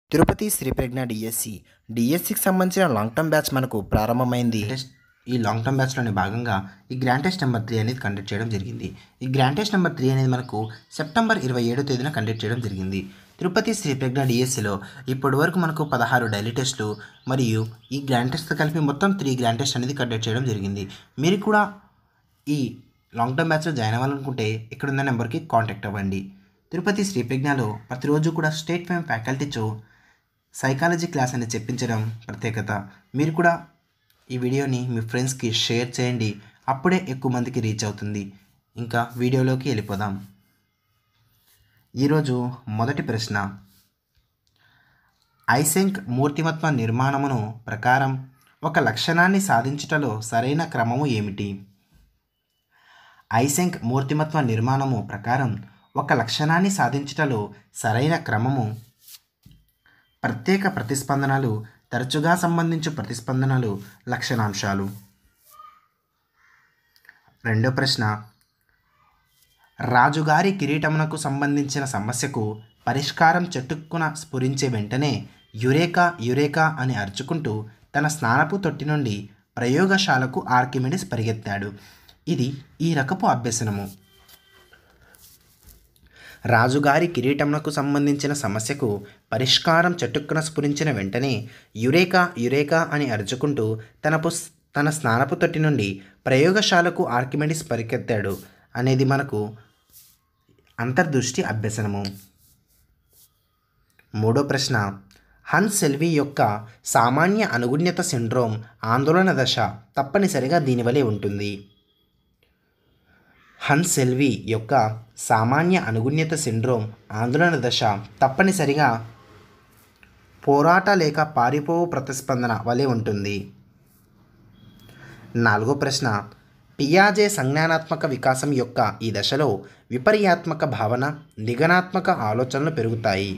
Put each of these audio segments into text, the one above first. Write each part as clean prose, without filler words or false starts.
తిరుపతి శ్రీ ప్రజ్ఞ డిఎస్సికి సంబంధించిన long term batch మనకు ప్రారంభమైంది. ఈ లాంగ్ టర్మ్ బ్యాచ్లోని భాగంగా ఈ గ్రాండ్ టెస్ట్ నెంబర్ 3 అనేది కండక్ట్ చేయడం జరిగింది. ఈ గ్రాండ్ టెస్ట్ నెంబర్ 3 అనేది మనకు సెప్టెంబర్ 27వ తేదీన కండక్ట్ చేయడం జరిగింది. తిరుపతి శ్రీ ప్రజ్ఞ డిఎస్సిలో ఇప్పటి వరకు మనకు 16 డైలీ టెస్టులు మరియు ఈ గ్రాండ్ టెస్ట్తో కలిపి మొత్తం 3 గ్రాండ్ టెస్ట్ అనేది కండక్ట్ చేయడం జరిగింది. మీరు కూడా ఈ లాంగ్ టర్మ్ బ్యాచ్లో జాయిన్ అవ్వాలనుకుంటే ఇక్కడ ఉన్న నెంబర్కి కాంటాక్ట్ అవ్వండి. తిరుపతి శ్రీ ప్రజ్ఞలో ప్రతిరోజు కూడా స్టేట్ ఫేమ్ ఫ్యాకల్టీతో సైకాలజీ క్లాస్ అనేది చెప్పించడం ప్రత్యేకత. మీరు కూడా ఈ వీడియోని మీ ఫ్రెండ్స్కి షేర్ చేయండి, అప్పుడే ఎక్కువ మందికి రీచ్ అవుతుంది. ఇంకా వీడియోలోకి వెళ్ళిపోదాం. ఈరోజు మొదటి ప్రశ్న, ఐసెంక్ మూర్తిమత్వ నిర్మాణమును ప్రకారం ఒక లక్షణాన్ని సాధించుటలో సరైన క్రమము ఏమిటి? ఐసెంక్ మూర్తిమత్వ నిర్మాణము ప్రకారం ఒక లక్షణాన్ని సాధించుటలో సరైన క్రమము ప్రత్యేక ప్రతిస్పందనలు, తరచుగా సంబంధించు ప్రతిస్పందనలు, లక్షణాంశాలు. రెండో ప్రశ్న, రాజుగారి కిరీటమునకు సంబంధించిన సమస్యకు పరిష్కారం చటుక్కున స్ఫురించే వెంటనే యురేకా యురేకా అని అరుచుకుంటూ తన స్నానపు తొట్టి నుండి ప్రయోగశాలకు ఆర్కిమెడిస్ పరిగెత్తాడు. ఇది ఈ రకపు అభ్యసనము. రాజుగారి కిరీటమునకు సంబంధించిన సమస్యకు పరిష్కారం చటుక్కున స్ఫురించిన వెంటనే యురేకా యురేకా అని అరుచుకుంటూ తన స్నానపు తొట్టి నుండి ప్రయోగశాలకు ఆర్కిమెడిస్ పరిగెత్తాడు అనేది మనకు అంతర్దృష్టి అభ్యసనము. మూడో ప్రశ్న, హన్స్ సెల్వి యొక్క సామాన్య అనుగుణ్యత సిండ్రోమ్ ఆందోళన దశ తప్పనిసరిగా దీనివలే ఉంటుంది. హన్స్ సెల్వి యొక్క సామాన్య అనుగుణ్యత సిండ్రోమ్ ఆందోళన దశ తప్పనిసరిగా పోరాట లేక పారిపోవు ప్రతిస్పందన వలె ఉంటుంది. నాలుగో ప్రశ్న, పియాజే సంజ్ఞానాత్మక వికాసం యొక్క ఈ దశలో విపర్యాత్మక భావన, నిగనాత్మక ఆలోచనలు పెరుగుతాయి.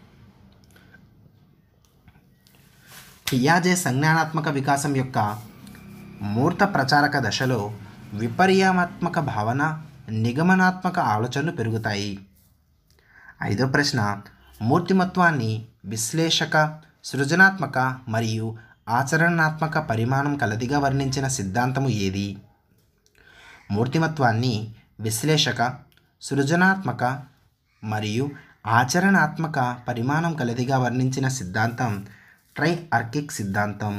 పియాజే సంజ్ఞానాత్మక వికాసం యొక్క మూర్త ప్రచారక దశలో విపర్యాత్మక భావన, నిగమనాత్మక ఆలోచనలు పెరుగుతాయి. ఐదో ప్రశ్న, మూర్తిమత్వాన్ని విశ్లేషక, సృజనాత్మక మరియు ఆచరణాత్మక పరిమాణం కలదిగా వర్ణించిన సిద్ధాంతము ఏది? మూర్తిమత్వాన్ని విశ్లేషక, సృజనాత్మక మరియు ఆచరణాత్మక పరిమాణం కలదిగా వర్ణించిన సిద్ధాంతం ట్రైఆర్కిక్ సిద్ధాంతం.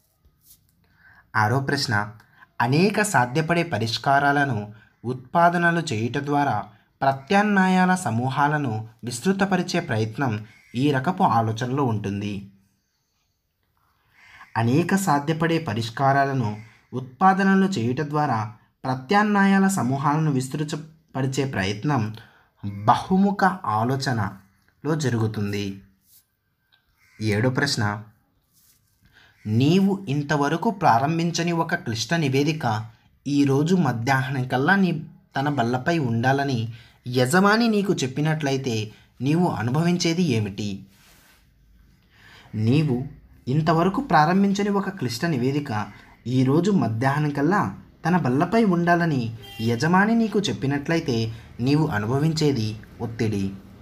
ఆరో ప్రశ్న, అనేక సాధ్యపడే పరిష్కారాలను ఉత్పాదనలు చేయుట ద్వారా ప్రత్యామ్నాయాల సమూహాలను విస్తృతపరిచే ప్రయత్నం ఈ రకపు ఆలోచనలో ఉంటుంది. అనేక సాధ్యపడే పరిష్కారాలను ఉత్పాదనలు చేయుట ద్వారా ప్రత్యామ్నాయాల సమూహాలను విస్తృతపరిచే ప్రయత్నం బహుముఖ ఆలోచనలో జరుగుతుంది. ఏడో ప్రశ్న, నీవు ఇంతవరకు ప్రారంభించని ఒక క్లిష్ట నివేదిక ఈరోజు మధ్యాహ్నం కల్లా తన బల్లపై ఉండాలని యజమాని నీకు చెప్పినట్లయితే నీవు అనుభవించేది ఏమిటి? నీవు ఇంతవరకు ప్రారంభించని ఒక క్లిష్ట నివేదిక ఈరోజు మధ్యాహ్నం కల్లా తన బల్లపై ఉండాలని యజమాని నీకు చెప్పినట్లయితే నీవు అనుభవించేది ఒత్తిడి.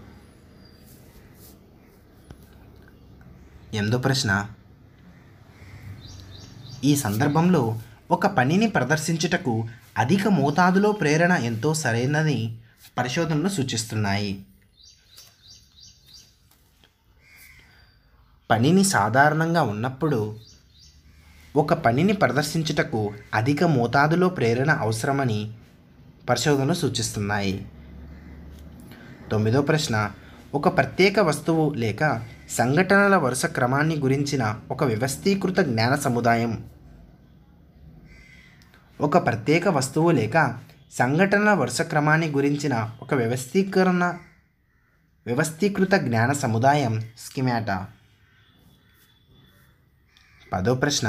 ఎనిమిదో ప్రశ్న, ఈ సందర్భంలో ఒక పనిని ప్రదర్శించుటకు అధిక మోతాదులో ప్రేరణ ఎంతో సరైనదని పరిశోధనలు సూచిస్తున్నాయి. పనిని సాధారణంగా ఉన్నప్పుడు ఒక పనిని ప్రదర్శించుటకు అధిక మోతాదులో ప్రేరణ అవసరమని పరిశోధనలు సూచిస్తున్నాయి. తొమ్మిదో ప్రశ్న, ఒక ప్రత్యేక వస్తువు లేక సంఘటనల వరుస క్రమాన్ని గురించిన ఒక వ్యవస్థీకృత జ్ఞాన సముదాయం. ఒక ప్రత్యేక వస్తువు లేక సంఘటనల వరుస క్రమాన్ని గురించిన ఒక వ్యవస్థీకృత జ్ఞాన సముదాయం స్కీమాటా. పదో ప్రశ్న,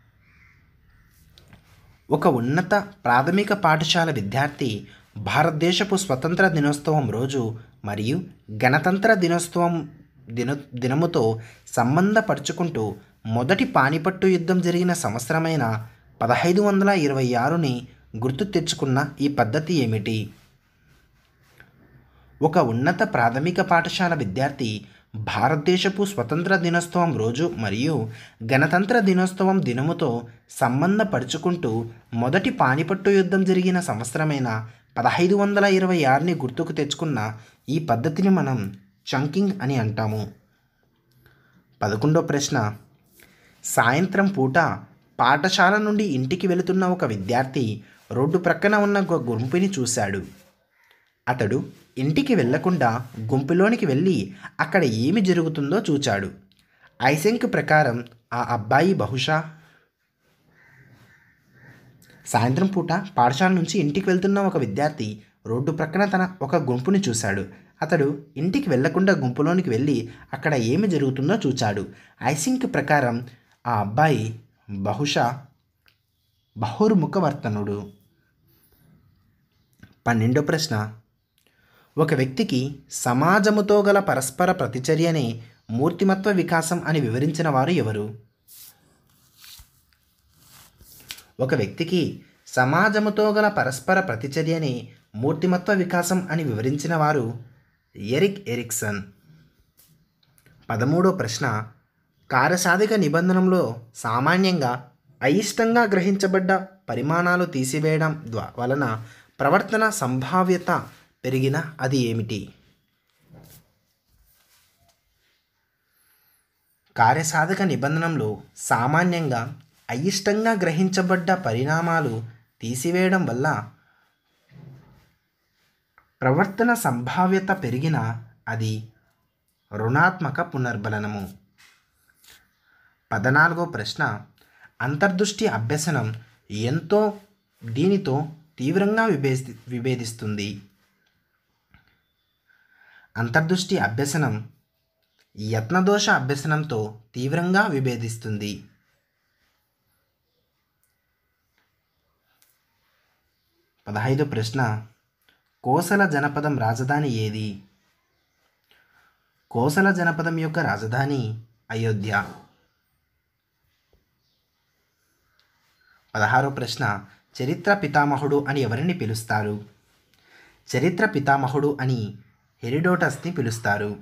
ఒక ఉన్నత ప్రాథమిక పాఠశాల విద్యార్థి భారతదేశపు స్వతంత్ర దినోత్సవం రోజు మరియు గణతంత్ర దినముతో సంబంధపరుచుకుంటూ మొదటి పానిపట్టు యుద్ధం జరిగిన సంవత్సరమైన 1526ని గుర్తు తెచ్చుకున్న ఈ పద్ధతి ఏమిటి? ఒక ఉన్నత ప్రాథమిక పాఠశాల విద్యార్థి భారతదేశపు స్వతంత్ర దినోత్సవం రోజు మరియు గణతంత్ర దినోత్సవం దినముతో సంబంధపరుచుకుంటూ మొదటి పానిపట్టు యుద్ధం జరిగిన సంవత్సరమైన 1526ని గుర్తుకు తెచ్చుకున్న ఈ పద్ధతిని మనం చంకింగ్ అని అంటాము. 11వ ప్రశ్న, సాయంత్రం పూట పాఠశాల నుండి ఇంటికి వెళుతున్న ఒక విద్యార్థి రోడ్డు ప్రక్కన ఉన్న ఒక గుంపుని చూశాడు. అతడు ఇంటికి వెళ్లకుండా గుంపులోనికి వెళ్ళి అక్కడ ఏమి జరుగుతుందో చూచాడు. ఐసెంక్ ప్రకారం ఆ అబ్బాయి బహుశా సాయంత్రం పూట పాఠశాల నుంచి ఇంటికి వెళ్తున్న ఒక విద్యార్థి రోడ్డు ప్రక్కన తన ఒక గుంపుని చూశాడు. అతడు ఇంటికి వెళ్లకుండా గుంపులోనికి వెళ్ళి అక్కడ ఏమి జరుగుతుందో చూచాడు. ఐసెంక్ ప్రకారం ఆ అబ్బాయి బహుశా బహుర్ముఖవర్తనుడు. 12వ ప్రశ్న, ఒక వ్యక్తికి సమాజముతో గల పరస్పర ప్రతిచర్యనే మూర్తిమత్వ వికాసం అని వివరించిన వారు ఎవరు? ఒక వ్యక్తికి సమాజముతో గల పరస్పర ప్రతిచర్యనే మూర్తిమత్వ వికాసం అని వివరించిన వారు ఎరిక్ ఎరిక్సన్. 13వ ప్రశ్న, కార్యసాధక నిబంధనలో సామాన్యంగా అయిష్టంగా గ్రహించబడ్డ పరిమాణాలు తీసివేయడం వలన ప్రవర్తన సంభావ్యత పెరిగిన అది ఏమిటి? కార్యసాధక నిబంధనలో సామాన్యంగా అయిష్టంగా గ్రహించబడ్డ పరిణామాలు తీసివేయడం వల్ల ప్రవర్తన సంభావ్యత పెరిగిన అది రుణాత్మక పునర్బలనము. 14వ ప్రశ్న, అంతర్దృష్టి అభ్యసనం దీనితో తీవ్రంగా విభేదిస్తుంది. అంతర్దృష్టి అభ్యసనం యత్నదోష అభ్యసనంతో తీవ్రంగా విభేదిస్తుంది. 15వ ప్రశ్న, కోసల జనపదం రాజధాని ఏది? కోసల జనపదం యొక్క రాజధాని అయోధ్య. 16వ ప్రశ్న, చరిత్ర పితామహుడు అని ఎవరిని పిలుస్తారు? చరిత్ర పితామహుడు అని హెరోడోటస్ని పిలుస్తారు.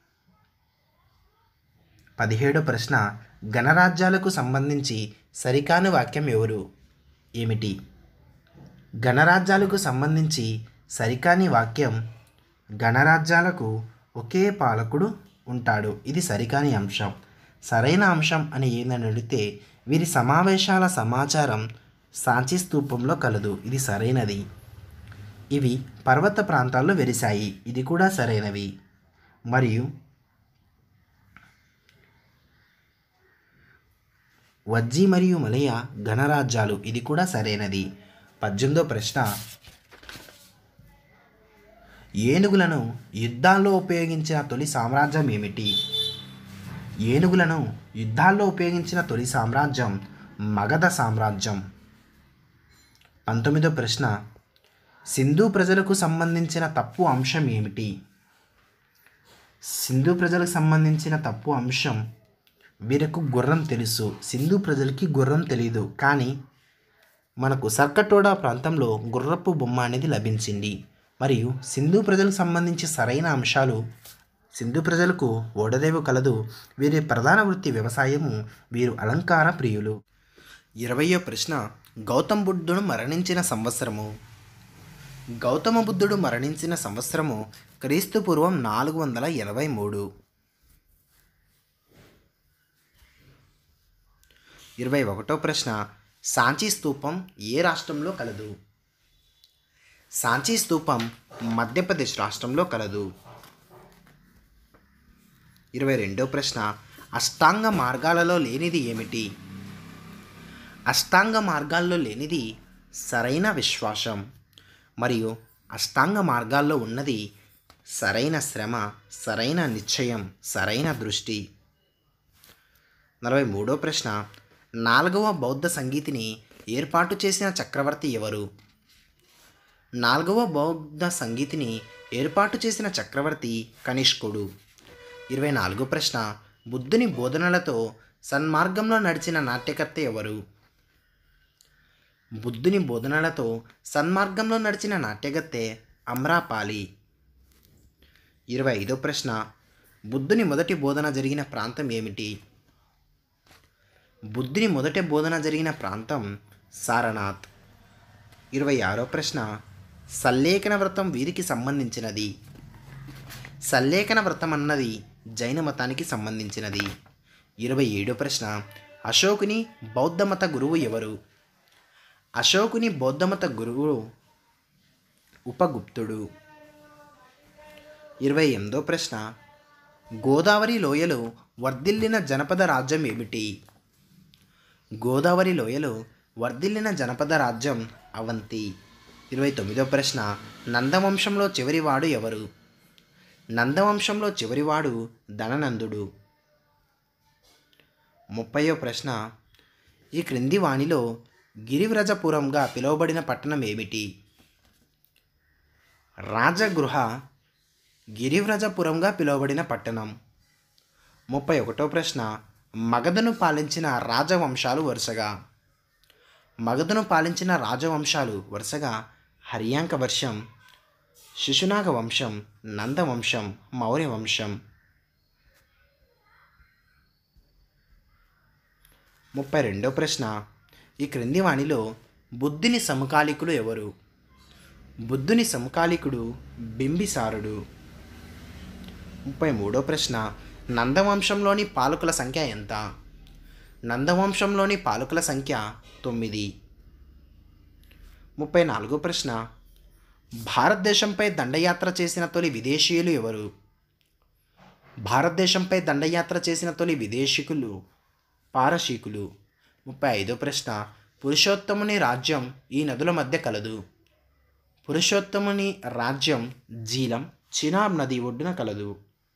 17వ ప్రశ్న, గణరాజ్యాలకు సంబంధించి సరికాని వాక్యం ఎవరు? ఏమిటి? గణరాజ్యాలకు సంబంధించి సరికాని వాక్యం గణరాజ్యాలకు ఒకే పాలకుడు ఉంటాడు. ఇది సరికాని అంశం. సరైన అంశం అని ఏందని అడిగితే వీరి సమావేశాల సమాచారం సాంచి స్తూపంలో కలదు. ఇది సరైనది. ఇవి పర్వత ప్రాంతాల్లో వెలిశాయి. ఇది కూడా సరైనవి. మరియు వజ్జి మరియు మలయ గణరాజ్యాలు, ఇది కూడా సరైనది. 18వ ప్రశ్న, ఏనుగులను యుద్ధాల్లో ఉపయోగించిన తొలి సామ్రాజ్యం ఏమిటి? ఏనుగులను యుద్ధాల్లో ఉపయోగించిన తొలి సామ్రాజ్యం మగధ సామ్రాజ్యం. 19వ ప్రశ్న, సింధు ప్రజలకు సంబంధించిన తప్పు అంశం ఏమిటి? సింధు ప్రజలకు సంబంధించిన తప్పు అంశం వీరికి గుర్రం తెలుసు. సింధు ప్రజలకి గుర్రం తెలియదు, కానీ మనకు సర్కటోడా ప్రాంతంలో గుర్రపు బొమ్మ అనేది లభించింది. మరియు సింధు ప్రజలకు సంబంధించి సరైన అంశాలు, సింధు ప్రజలకు ఓడరేవు కలదు. వీరి ప్రధాన వృత్తి వ్యవసాయము. వీరు అలంకార ప్రియులు. 20వ ప్రశ్న, గౌతమ బుద్ధుడు మరణించిన సంవత్సరము. గౌతమ బుద్ధుడు మరణించిన సంవత్సరము క్రీస్తు పూర్వం 483. 21వ ప్రశ్న, సాంచి స్తూపం ఏ రాష్ట్రంలో కలదు? సాంచి స్తూపం మధ్యప్రదేశ్ రాష్ట్రంలో కలదు. 22వ ప్రశ్న, అష్టాంగ మార్గాలలో లేనిది ఏమిటి? అష్టాంగ మార్గాల్లో లేనిది సరైన విశ్వాసం. మరియు అష్టాంగ మార్గాల్లో ఉన్నది సరైన శ్రమ, సరైన నిశ్చయం, సరైన దృష్టి. 43వ ప్రశ్న, 4వ బౌద్ధ సంగీతిని ఏర్పాటు చేసిన చక్రవర్తి ఎవరు? 4వ బౌద్ధ సంగీతిని ఏర్పాటు చేసిన చక్రవర్తి కనిష్కుడు. 24వ ప్రశ్న, బుద్ధుని బోధనలతో సన్మార్గంలో నడిచిన నాట్యకర్త ఎవరు? బుద్ధుని బోధనలతో సన్మార్గంలో నడిచిన నాట్యగత్తె అమ్రాపాలి. 25వ ప్రశ్న, బుద్ధుని మొదటి బోధన జరిగిన ప్రాంతం ఏమిటి? బుద్ధుని మొదటి బోధన జరిగిన ప్రాంతం సారనాథ్. 26వ ప్రశ్న, సల్లేఖన వ్రతం వీరికి సంబంధించినది? సల్లేఖన వ్రతం అన్నది జైన మతానికి సంబంధించినది. 27వ ప్రశ్న, అశోకుని బౌద్ధమత గురువు ఎవరు? అశోకుని బౌద్ధమత గురువు ఉపగుప్తుడు. 28వ ప్రశ్న, గోదావరి లోయలో వర్ధిల్లిన జనపద రాజ్యం ఏమిటి? గోదావరి లోయలో వర్ధిల్లిన జనపద రాజ్యం అవంతి. 29వ ప్రశ్న, నందవంశంలో చివరివాడు ఎవరు? నందవంశంలో చివరివాడు ధననందుడు. 30వ ప్రశ్న, ఈ క్రింది వాణిలో గిరివ్రజపురంగా పిలువబడిన పట్టణం ఏమిటి? రాజగృహ గిరివ్రజపురంగా పిలువబడిన పట్టణం. 31వ ప్రశ్న, మగధను పాలించిన రాజవంశాలు వరుసగా హర్యాంక వర్షం, శిశునాగ వంశం, నందవంశం, మౌర్య వంశం. 32వ ప్రశ్న, ఈ క్రింది వాణిలో బుద్ధుని సమకాలీకులు ఎవరు? బుద్ధుని సమకాలీకుడు బింబిసారుడు. 33వ ప్రశ్న, నందవంశంలోని పాలకుల సంఖ్య ఎంత? నందవంశంలోని పాలకుల సంఖ్య 9. 34వ ప్రశ్న, భారతదేశంపై దండయాత్ర చేసిన తొలి విదేశీయులు ఎవరు? భారతదేశంపై దండయాత్ర చేసిన తొలి విదేశీకులు పారశీకులు. 35వ ప్రశ్న, పురుషోత్తముని రాజ్యం ఈ నదుల మధ్య కలదు? పురుషోత్తముని రాజ్యం జీలం, చినాబ్ నది ఒడ్డున కలదు.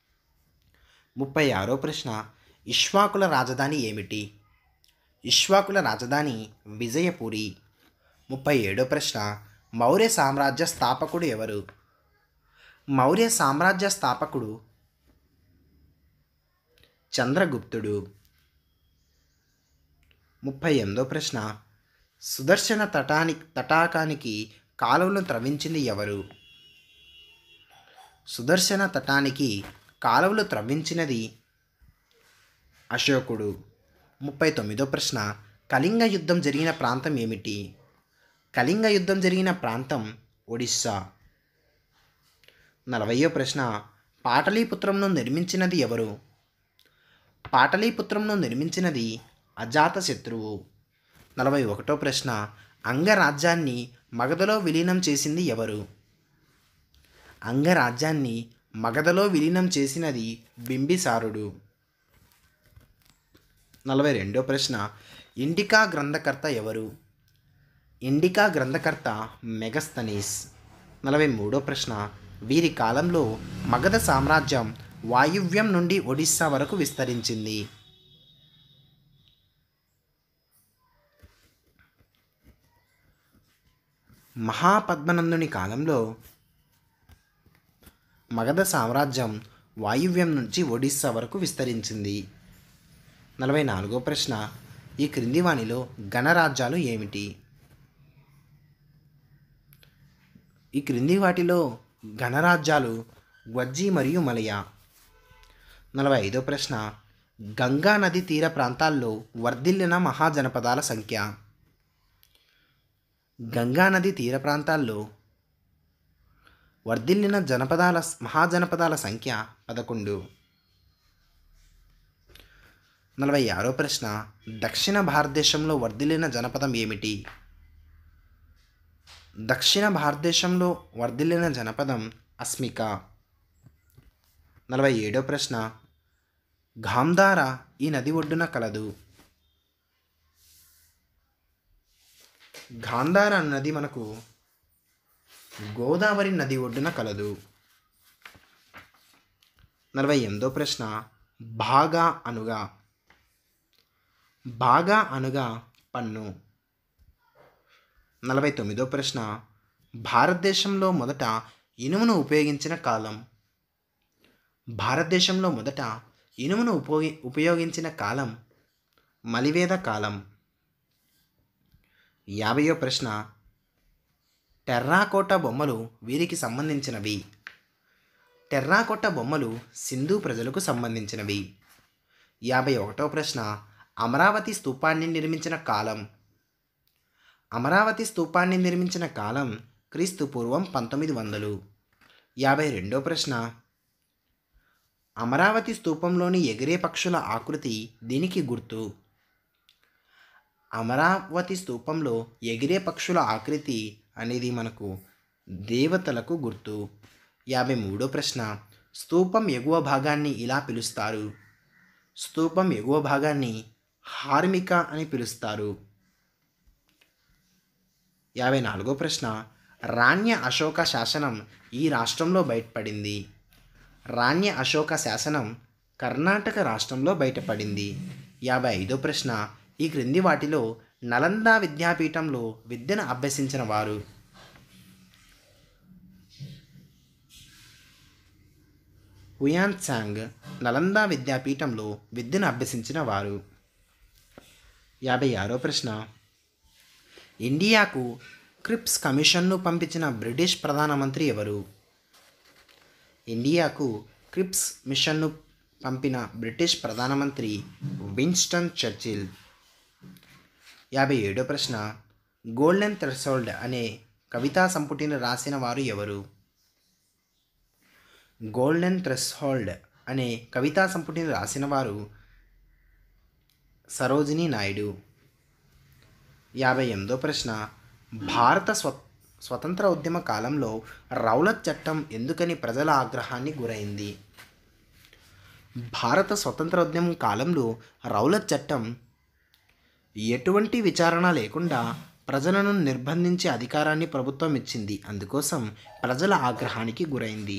36వ ప్రశ్న, ఇక్ష్వాకుల రాజధాని ఏమిటి? ఇక్ష్వాకుల రాజధాని విజయపురి. 37వ ప్రశ్న, మౌర్య సామ్రాజ్య స్థాపకుడు ఎవరు? మౌర్య సామ్రాజ్య స్థాపకుడు చంద్రగుప్తుడు. 38వ ప్రశ్న, సుదర్శన తటాకానికి కాలువను త్రవ్వించింది ఎవరు? సుదర్శన తటానికి కాలువలు త్రవ్వించినది అశోకుడు. 39వ ప్రశ్న, కళింగ యుద్ధం జరిగిన ప్రాంతం ఏమిటి? కళింగ యుద్ధం జరిగిన ప్రాంతం ఒడిస్సా. 40వ ప్రశ్న, పాటలీపుత్రంను నిర్మించినది ఎవరు? పాటలీపుత్రంను నిర్మించినది అజాతశత్రువు. 41వ ప్రశ్న, అంగరాజ్యాన్ని మగధలో విలీనం చేసింది ఎవరు? అంగరాజ్యాన్ని మగధలో విలీనం చేసినది బింబిసారుడు. 42వ ప్రశ్న, ఇండికా గ్రంథకర్త ఎవరు? ఇండికా గ్రంథకర్త మెగస్తనీస్. 43వ ప్రశ్న, వీరి కాలంలో మగధ సామ్రాజ్యం వాయువ్యం నుండి ఒడిస్సా వరకు విస్తరించింది. మహాపద్మనందుని కాలంలో మగధ సామ్రాజ్యం వాయువ్యం నుంచి ఒడిస్సా వరకు విస్తరించింది. 44వ ప్రశ్న, ఈ క్రింది వాణిలో గణరాజ్యాలు ఏమిటి? ఈ క్రింది వాటిలో గణరాజ్యాలు గ్వజ్జి మరియు మలయ. 45వ ప్రశ్న, గంగా నది తీర ప్రాంతాల్లో వర్ధిల్లిన మహాజనపదాల సంఖ్య? గంగా నది తీర ప్రాంతాల్లో వర్ధిల్లిన మహాజనపదాల సంఖ్య 11. 46వ ప్రశ్న, దక్షిణ భారతదేశంలో వర్ధిల్లిన జనపదం ఏమిటి? దక్షిణ భారతదేశంలో వర్ధిల్లిన జనపదం అస్మిక. 47వ ప్రశ్న, గాంధార ఈ నది ఒడ్డున కలదు? గాంధార నది మనకు గోదావరి నది ఒడ్డున కలదు. 48వ ప్రశ్న, బాగా అనుగా? బాగా అనుగా పన్ను. 49వ ప్రశ్న, భారతదేశంలో మొదట ఇనుమును ఉపయోగించిన కాలం? భారతదేశంలో మొదట ఇనుమును ఉపయోగించిన కాలం మలివేద కాలం. 50వ ప్రశ్న, టెర్రాకోటా బొమ్మలు వీరికి సంబంధించినవి? టెర్రాకోట బొమ్మలు సింధు ప్రజలకు సంబంధించినవి. 51వ ప్రశ్న, అమరావతి స్తూపాన్ని నిర్మించిన కాలం. అమరావతి స్తూపాన్ని నిర్మించిన కాలం క్రీస్తు పూర్వం 1900. 52వ ప్రశ్న, అమరావతి స్తూపంలోని ఎగిరే పక్షుల ఆకృతి దీనికి గుర్తు. అమరావతి స్తూపంలో ఎగిరే పక్షుల ఆకృతి అనేది మనకు దేవతలకు గుర్తు. 53వ ప్రశ్న, స్తూపం ఎగువ భాగాన్ని ఇలా పిలుస్తారు. స్తూపం ఎగువ భాగాన్ని హార్మిక అని పిలుస్తారు. 54వ ప్రశ్న, రాణ్య అశోక శాసనం ఈ రాష్ట్రంలో బయటపడింది. రాణ్య అశోక శాసనం కర్ణాటక రాష్ట్రంలో బయటపడింది. 55వ ప్రశ్న, ఈ క్రింది వాటిలో నలంద విద్యాపీఠంలో విద్యను అభ్యసించిన వారు. హుయాన్ త్సాంగ్ నలంద విద్యాపీఠంలో విద్యను అభ్యసించిన వారు. 56వ ప్రశ్న, ఇండియాకు క్రిప్స్ కమిషన్ను పంపించిన బ్రిటిష్ ప్రధానమంత్రి ఎవరు. ఇండియాకు క్రిప్స్ మిషన్ను పంపిన బ్రిటిష్ ప్రధానమంత్రి విన్స్టన్ చర్చిల్. 57వ ప్రశ్న, గోల్డెన్ థ్రెషోల్డ్ అనే కవితా సంపుటిని రాసిన వారు ఎవరు. గోల్డెన్ థ్రెషోల్డ్ అనే కవితా సంపుటిని రాసిన వారు సరోజినీ నాయుడు. 58వ ప్రశ్న, భారత స్వతంత్ర ఉద్యమ కాలంలో రౌలత్ చట్టం ఎందుకని ప్రజల ఆగ్రహాన్ని గురైంది. భారత స్వతంత్ర ఉద్యమం కాలంలో రౌలత్ చట్టం ఎటువంటి విచారణ లేకుండా ప్రజలను నిర్బంధించే అధికారాన్ని ప్రభుత్వం ఇచ్చింది. అందుకోసం ప్రజల ఆగ్రహానికి గురైంది.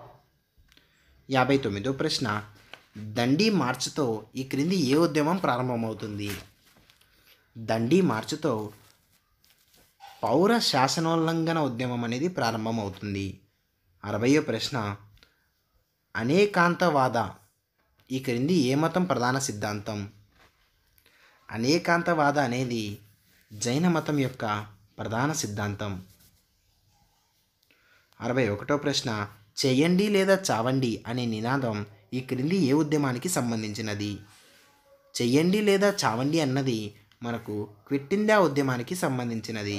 59వ ప్రశ్న, దండి మార్చ్తో ఈ క్రింది ఏ ఉద్యమం ప్రారంభమవుతుంది. దండి మార్చ్తో పౌర శాసనోల్లంఘన ఉద్యమం అనేది ప్రారంభమవుతుంది. 60వ ప్రశ్న, అనేకాంతవాద ఈ క్రింది ఏ మతం ప్రధాన సిద్ధాంతం. అనేకాంతవాద అనేది జైన మతం యొక్క ప్రధాన సిద్ధాంతం. 61వ ప్రశ్న, చేయండి లేదా చావండి అనే నినాదం ఈ క్రింది ఏ ఉద్యమానికి సంబంధించినది. చెయ్యండి లేదా చావండి అన్నది మనకు క్విట్ ఇండియా ఉద్యమానికి సంబంధించినది.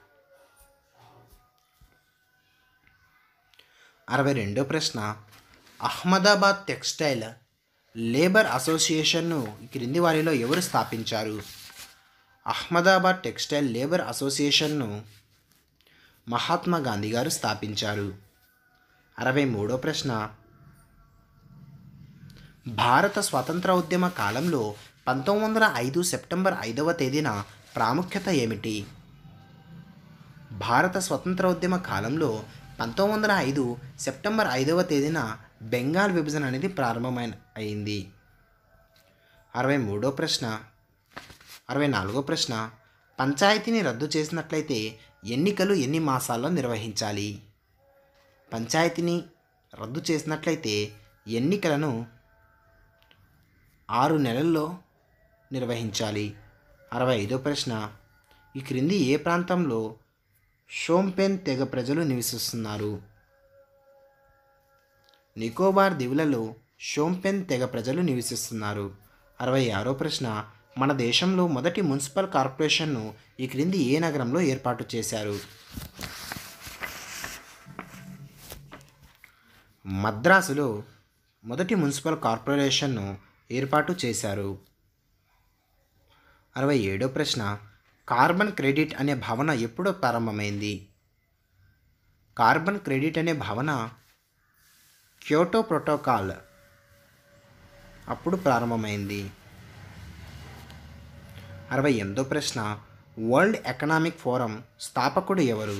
62వ ప్రశ్న, అహ్మదాబాద్ టెక్స్టైల్ లేబర్ అసోసియేషన్ను ఈ క్రింది వారిలో ఎవరు స్థాపించారు. అహ్మదాబాద్ టెక్స్టైల్ లేబర్ అసోసియేషన్ను మహాత్మా గాంధీ గారు స్థాపించారు. 63వ ప్రశ్న, భారత స్వాతంత్ర ఉద్యమ కాలంలో 1905 సెప్టెంబర్ 5వ తేదీన ప్రాముఖ్యత ఏమిటి. భారత స్వతంత్ర ఉద్యమ కాలంలో 1905 సెప్టెంబర్ 5వ తేదీన బెంగాల్ విభజన అనేది అయింది. 63వ ప్రశ్న 64వ ప్రశ్న, పంచాయతీని రద్దు చేసినట్లయితే ఎన్నికలు ఎన్ని మాసాల్లో నిర్వహించాలి. పంచాయతీని రద్దు చేసినట్లయితే ఎన్నికలను 6 నెలల్లో నిర్వహించాలి. 65వ ప్రశ్న, ఈ క్రింది ఏ ప్రాంతంలో షోంపెన్ తెగ ప్రజలు నివసిస్తున్నారు. నికోబార్ దీవులలో షోంపెన్ తెగ ప్రజలు నివసిస్తున్నారు. 66వ ప్రశ్న, మన దేశంలో మొదటి మున్సిపల్ కార్పొరేషన్ను ఈ క్రింది ఏ నగరంలో ఏర్పాటు చేశారు. మద్రాసులో మొదటి మున్సిపల్ కార్పొరేషన్ను ఏర్పాటు చేశారు. 67వ ప్రశ్న, కార్బన్ క్రెడిట్ అనే భావన ఎప్పుడు ప్రారంభమైంది. కార్బన్ క్రెడిట్ అనే భావన క్యోటో ప్రోటోకాల్ అప్పుడు ప్రారంభమైంది. 68వ ప్రశ్న, వరల్డ్ ఎకనామిక్ ఫోరం స్థాపకుడు ఎవరు.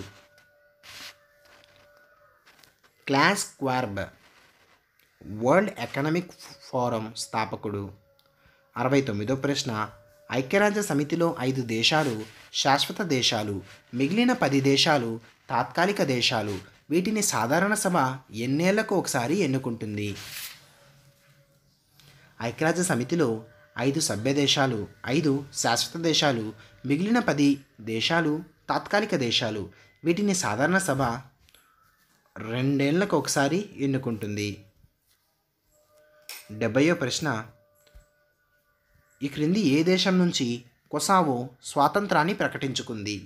Klaus Schwab world economic forum స్థాపకుడు. 69వ ప్రశ్న, ఐక్యరాజ్య సమితిలో 5 దేశాలు శాశ్వత దేశాలు, మిగిలిన 10 దేశాలు తాత్కాలిక దేశాలు. వీటిని సాధారణ సభ ఎన్నేళ్లకు ఒకసారి ఎన్నుకుంటుంది. ఐక్యరాజ్య సమితిలో 5 సభ్య దేశాలు, 5 శాశ్వత దేశాలు, మిగిలిన 10 దేశాలు తాత్కాలిక దేశాలు. వీటిని సాధారణ సభ రెండేళ్లకు ఒకసారి ఎన్నుకుంటుంది. 70వ ప్రశ్న, ఈ క్రింది ఏ దేశం నుంచి కొసావో స్వాతంత్రాన్ని ప్రకటించుకుంది?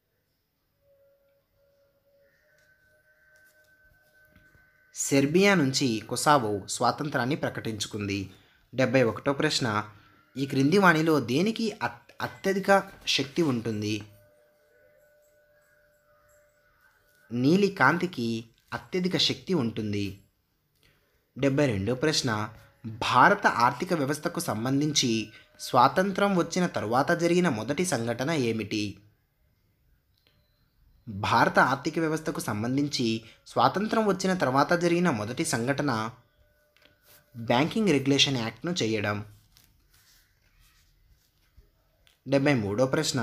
సెర్బియా నుంచి కొసావో స్వాతంత్రాన్ని ప్రకటించుకుంది. 71వ ప్రశ్న, ఈ క్రింది వాణిలో దేనికి అత్యధిక శక్తి ఉంటుంది? నీలి కాంతికి అత్యధిక శక్తి ఉంటుంది. 72వ ప్రశ్న, భారత ఆర్థిక వ్యవస్థకు సంబంధించి స్వాతంత్రం వచ్చిన తరువాత జరిగిన మొదటి సంఘటన ఏమిటి? భారత ఆర్థిక వ్యవస్థకు సంబంధించి స్వాతంత్రం వచ్చిన తర్వాత జరిగిన మొదటి సంఘటన బ్యాంకింగ్ రెగ్యులేషన్ యాక్ట్ను చేయడం. 73వ ప్రశ్న,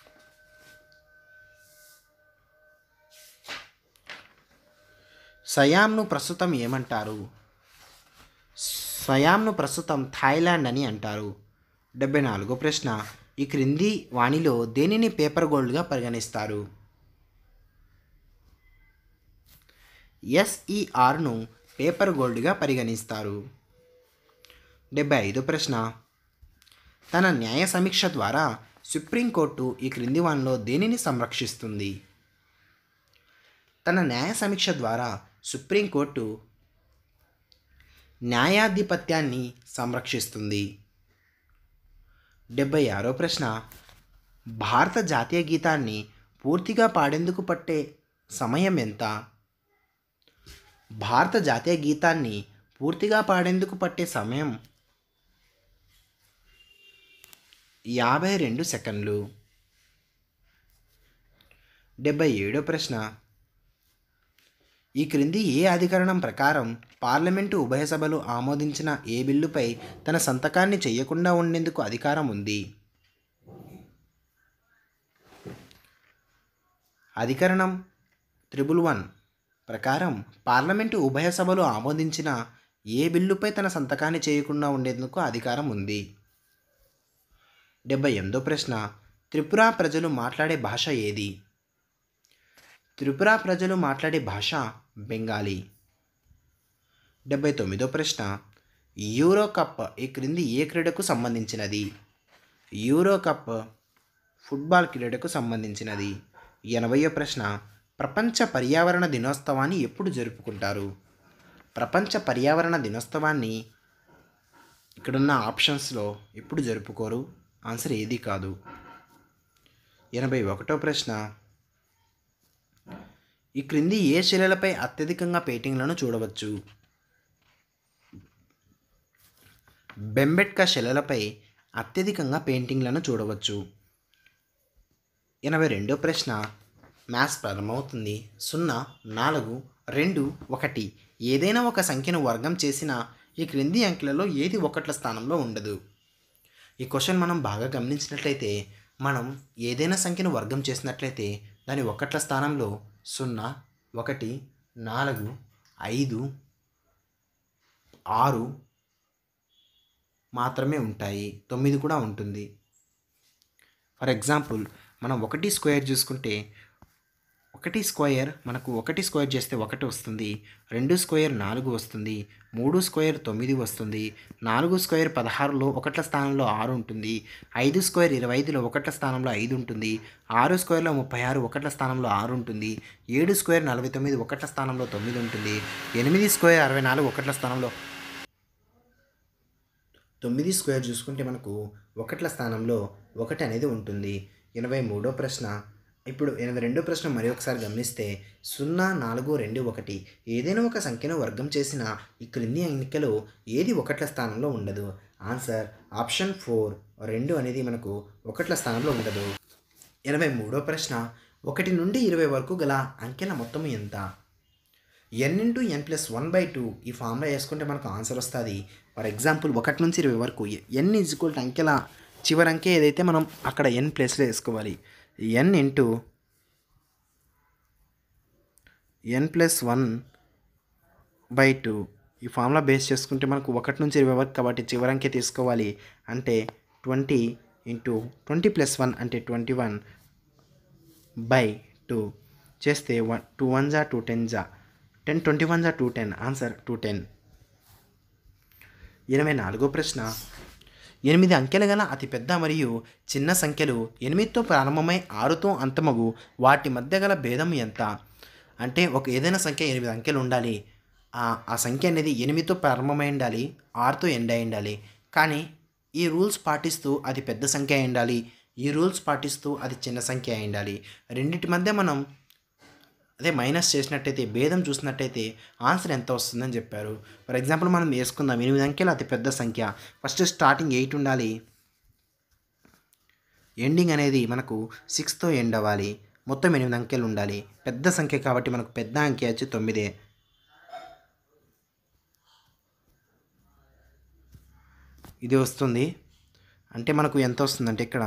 సయామ్ను ప్రస్తుతం ఏమంటారు? సయామ్ను ప్రస్తుతం థాయిలాండ్ అని అంటారు. 74వ ప్రశ్న, ఈ క్రింది వాణిలో దేనిని పేపర్ గోల్డ్గా పరిగణిస్తారు? SERను పేపర్ గోల్డ్గా పరిగణిస్తారు. 75వ ప్రశ్న, తన న్యాయ సమీక్ష ద్వారా సుప్రీంకోర్టు ఈ క్రింది వానిలో దేనిని సంరక్షిస్తుంది? తన న్యాయ సమీక్ష ద్వారా సుప్రీంకోర్టు న్యాయాధిపత్యాన్ని సంరక్షిస్తుంది. 76వ ప్రశ్న, భారత జాతీయ గీతాన్ని పూర్తిగా పాడేందుకు పట్టే సమయం ఎంత? భారత జాతీయ గీతాన్ని పూర్తిగా పాడేందుకు పట్టే సమయం 52 సెకండ్లు. 77వ ప్రశ్న, ఈ క్రింది ఏ అధికరణం ప్రకారం పార్లమెంటు ఉభయ సభలు ఆమోదించిన ఏ బిల్లుపై తన సంతకాన్ని చేయకుండా ఉండేందుకు అధికారం ఉంది? అధికరణం 111 ప్రకారం పార్లమెంటు ఉభయ సభలు ఆమోదించిన ఏ బిల్లుపై తన సంతకాన్ని చేయకుండా ఉండేందుకు అధికారం ఉంది. 78వ ప్రశ్న, త్రిపుర ప్రజలు మాట్లాడే భాష ఏది? త్రిపుర ప్రజలు మాట్లాడే భాష బెంగాలీ. 79వ ప్రశ్న, యూరో కప్ ఈ క్రింది ఏ క్రీడకు సంబంధించినది? యూరో కప్ ఫుట్బాల్ క్రీడకు సంబంధించినది. 80వ ప్రశ్న, ప్రపంచ పర్యావరణ దినోత్సవాన్ని ఎప్పుడు జరుపుకుంటారు? ప్రపంచ పర్యావరణ దినోత్సవాన్ని ఇక్కడున్న ఆప్షన్స్లో ఎప్పుడు జరుపుకోరు? ఆన్సర్ ఏది కాదు. 81వ ప్రశ్న, ఈ క్రింది ఏ శిలలపై అత్యధికంగా పెయింటింగ్లను చూడవచ్చు? బెంబెట్కా శిలలపై అత్యధికంగా పెయింటింగ్లను చూడవచ్చు. 82వ ప్రశ్న, మ్యాథ్స్ ప్రారంభమవుతుంది. 0, 4, 2, 1 ఏదైనా ఒక సంఖ్యను వర్గం చేసిన ఈ క్రింది అంకెలలో ఏది ఒకట్ల స్థానంలో ఉండదు? ఈ క్వశ్చన్ మనం బాగా గమనించినట్లయితే, మనం ఏదైనా సంఖ్యను వర్గం చేసినట్లయితే దాని ఒకట్ల స్థానంలో 0, 1, 4, 5, 6 మాత్రమే ఉంటాయి. 9 కూడా ఉంటుంది. ఫర్ ఎగ్జాంపుల్, మనం 1 స్క్వేర్ చూసుకుంటే 1 స్క్వేర్ మనకు 1 స్క్వేర్ చేస్తే 1 వస్తుంది. 2 స్క్వేర్ 4 వస్తుంది. 3 స్క్వేర్ 9 వస్తుంది. 4 స్క్వేర్ 16లో ఒకట్ల స్థానంలో 6 ఉంటుంది. 5 స్క్వేర్ 25లో ఒకట్ల స్థానంలో 5 ఉంటుంది. 6 స్క్వేర్లో 36 ఒకట్ల స్థానంలో 6 ఉంటుంది. 7 స్క్వేర్ 49 ఒకట్ల స్థానంలో 9 ఉంటుంది. 8 స్క్వేర్ 64 ఒకట్ల స్థానంలో 9 స్క్వేర్ చూసుకుంటే మనకు ఒకట్ల స్థానంలో 1 అనేది ఉంటుంది. 83వ ప్రశ్న, ఇప్పుడు 82వ ప్రశ్న మరి ఒకసారి గమనిస్తే 0, 4, 2, 1 ఏదైనా ఒక సంఖ్యను వర్గం చేసిన ఈ క్రింది అంకెలో ఏది ఒకట్ల స్థానంలో ఉండదు? ఆన్సర్ ఆప్షన్ 4, 2 అనేది మనకు ఒకట్ల స్థానంలో ఉండదు. 83వ ప్రశ్న, 1 నుండి 20 వరకు గల అంకెల మొత్తం ఎంత? n × n + 1/2 ఈ ఫార్ములా వేసుకుంటే మనకు ఆన్సర్ వస్తుంది. ఫర్ ఎగ్జాంపుల్ 1 నుంచి 20 వరకు n = అంకెల చివరి అంకె ఏదైతే మనం అక్కడ n ప్లేస్లో వేసుకోవాలి. n × n + 1/2 ఈ ఫార్ములా బేస్ చేసుకుంటే మనకు 1 నుంచి 20 వరకు కాబట్టి చివరి అంకె తీసుకోవాలి. అంటే 20 × 20 + 1 అంటే 21/2 చేస్తే 2 1 = 2 10 10 21 జా 210. ఆన్సర్ 210. 84వ ప్రశ్న 8 అంకెలు గల అతిపెద్ద మరియు చిన్న సంఖ్యలు 8తో ప్రారంభమై 6తో అంతమగు వాటి మధ్య గల భేదం ఎంత? అంటే ఏదైనా సంఖ్య 8 అంకెలు ఉండాలి, ఆ సంఖ్య అనేది 8తో ప్రారంభమై ఉండాలి, 6తో ఎండ్ అయి ఉండాలి. కానీ ఈ రూల్స్ పాటిస్తూ అది పెద్ద సంఖ్య అయి ఉండాలి, ఈ రూల్స్ పాటిస్తూ అది చిన్న సంఖ్య అయి ఉండాలి. రెండింటి మధ్య మనం మైనస్ చేసినట్టయితే, భేదం చూసినట్టయితే ఆన్సర్ ఎంత వస్తుందని చెప్పారు. ఫర్ ఎగ్జాంపుల్ మనం వేసుకుందాం. 8 అంకెలు అతి పెద్ద సంఖ్య. ఫస్ట్ స్టార్టింగ్ 8 ఉండాలి, ఎండింగ్ అనేది మనకు 6తో ఎండ్ అవ్వాలి. మొత్తం 8 అంకెలు ఉండాలి. పెద్ద సంఖ్య కాబట్టి మనకు పెద్ద అంకె వచ్చి 9. ఇది వస్తుంది. అంటే మనకు ఎంత వస్తుందంటే ఇక్కడ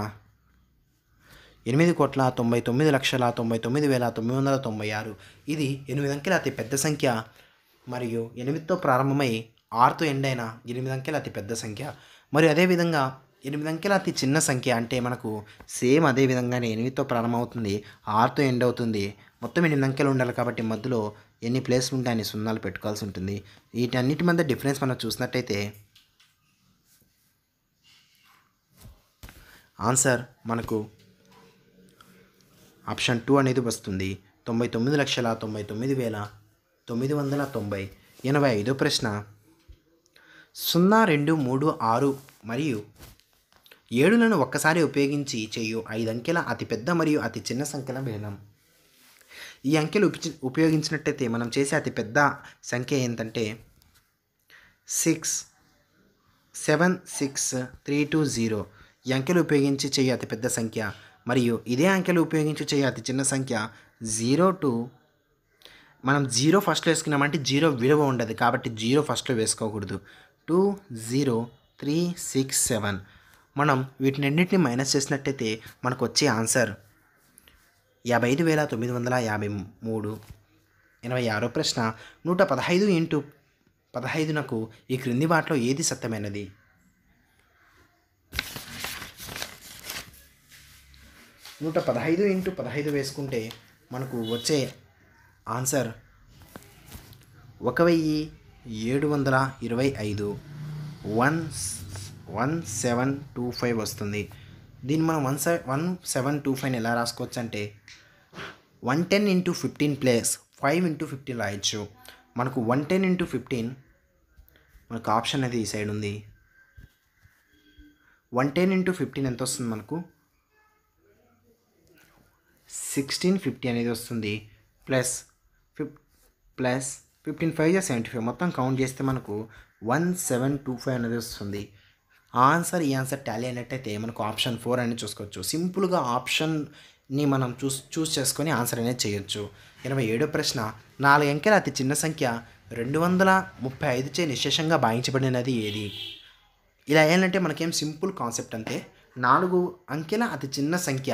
8,99,99,996. ఇది 8 అంకెల అతి పెద్ద సంఖ్య మరియు 8తో ప్రారంభమై 6తో ఎండ్ అయిన 8 అంకెల అతి పెద్ద సంఖ్య. మరియు అదేవిధంగా 8 అంకెల అతి చిన్న సంఖ్య అంటే మనకు సేమ్ అదే విధంగానే 8తో ప్రారంభమవుతుంది, 6తో ఎండ్ అవుతుంది. మొత్తం 8 అంకెలు ఉండాలి కాబట్టి మధ్యలో ఎన్ని ప్లేస్లు ఉంటే అన్ని సున్నాలు పెట్టుకోవాల్సి ఉంటుంది. వీటన్నిటి మధ్య డిఫరెన్స్ మనం చూసినట్టయితే ఆన్సర్ మనకు ఆప్షన్ 2 అనేది వస్తుంది. 99,99,990. 85వ ప్రశ్న 0, 2, 3, 6 మరియు 7లను ఒక్కసారి ఉపయోగించి చేయు 5 అంకెల అతిపెద్ద మరియు అతి చిన్న సంఖ్యల భేదం. ఈ అంకెలు ఉపయోగించినట్టయితే మనం చేసే అతిపెద్ద సంఖ్య ఏంటంటే 6, 7, 6, 3, 2, 0. ఈ అంకెలు ఉపయోగించి చేయ అతిపెద్ద సంఖ్య. మరియు ఇదే అంకెలు ఉపయోగించి చేయ అతి చిన్న సంఖ్య 0 to మనం 0 ఫస్ట్లో వేసుకున్నామంటే 0 విలువ ఉండదు కాబట్టి 0 ఫస్ట్లో వేసుకోకూడదు. 2, 0, 3, 6, 7. మనం వీటినన్నింటినీ మైనస్ చేసినట్టయితే మనకు వచ్చే ఆన్సర్ 55,953. 86వ ప్రశ్న 115 into 15 ఈ క్రింది వాటిలో ఏది సత్యమైనది? 115 into 15 వేసుకుంటే మనకు వచ్చే ఆన్సర్ 1,725. 1725 వస్తుంది. దీన్ని మనం 1725 ఎలా రాసుకోవచ్చు అంటే 110 into 15 ప్లస్ 5 into 15 రాయొచ్చు. మనకు 110 into 15 మనకు ఆప్షన్ అనేది ఈ సైడ్ ఉంది. 110 into 15 ఎంత వస్తుంది? మనకు 1650 అనేది వస్తుంది. ప్లస్ 15 5 75 మొత్తం కౌంట్ చేస్తే మనకు 1725 అనేది వస్తుంది. ఈ ఆన్సర్ టాలీ అయినట్టయితే మనకు ఆప్షన్ 4 అనేది చూసుకోవచ్చు. సింపుల్గా ఆప్షన్ని మనం చూస్ చేసుకొని ఆన్సర్ అనేది చేయొచ్చు. 87వ ప్రశ్న 4 అంకెల అతి చిన్న సంఖ్య 235 చే నిశేషంగా భాగించబడినది ఏది? ఇలా ఏంటంటే మనకేం సింపుల్ కాన్సెప్ట్ అంటే 4 అంకెల అతి చిన్న సంఖ్య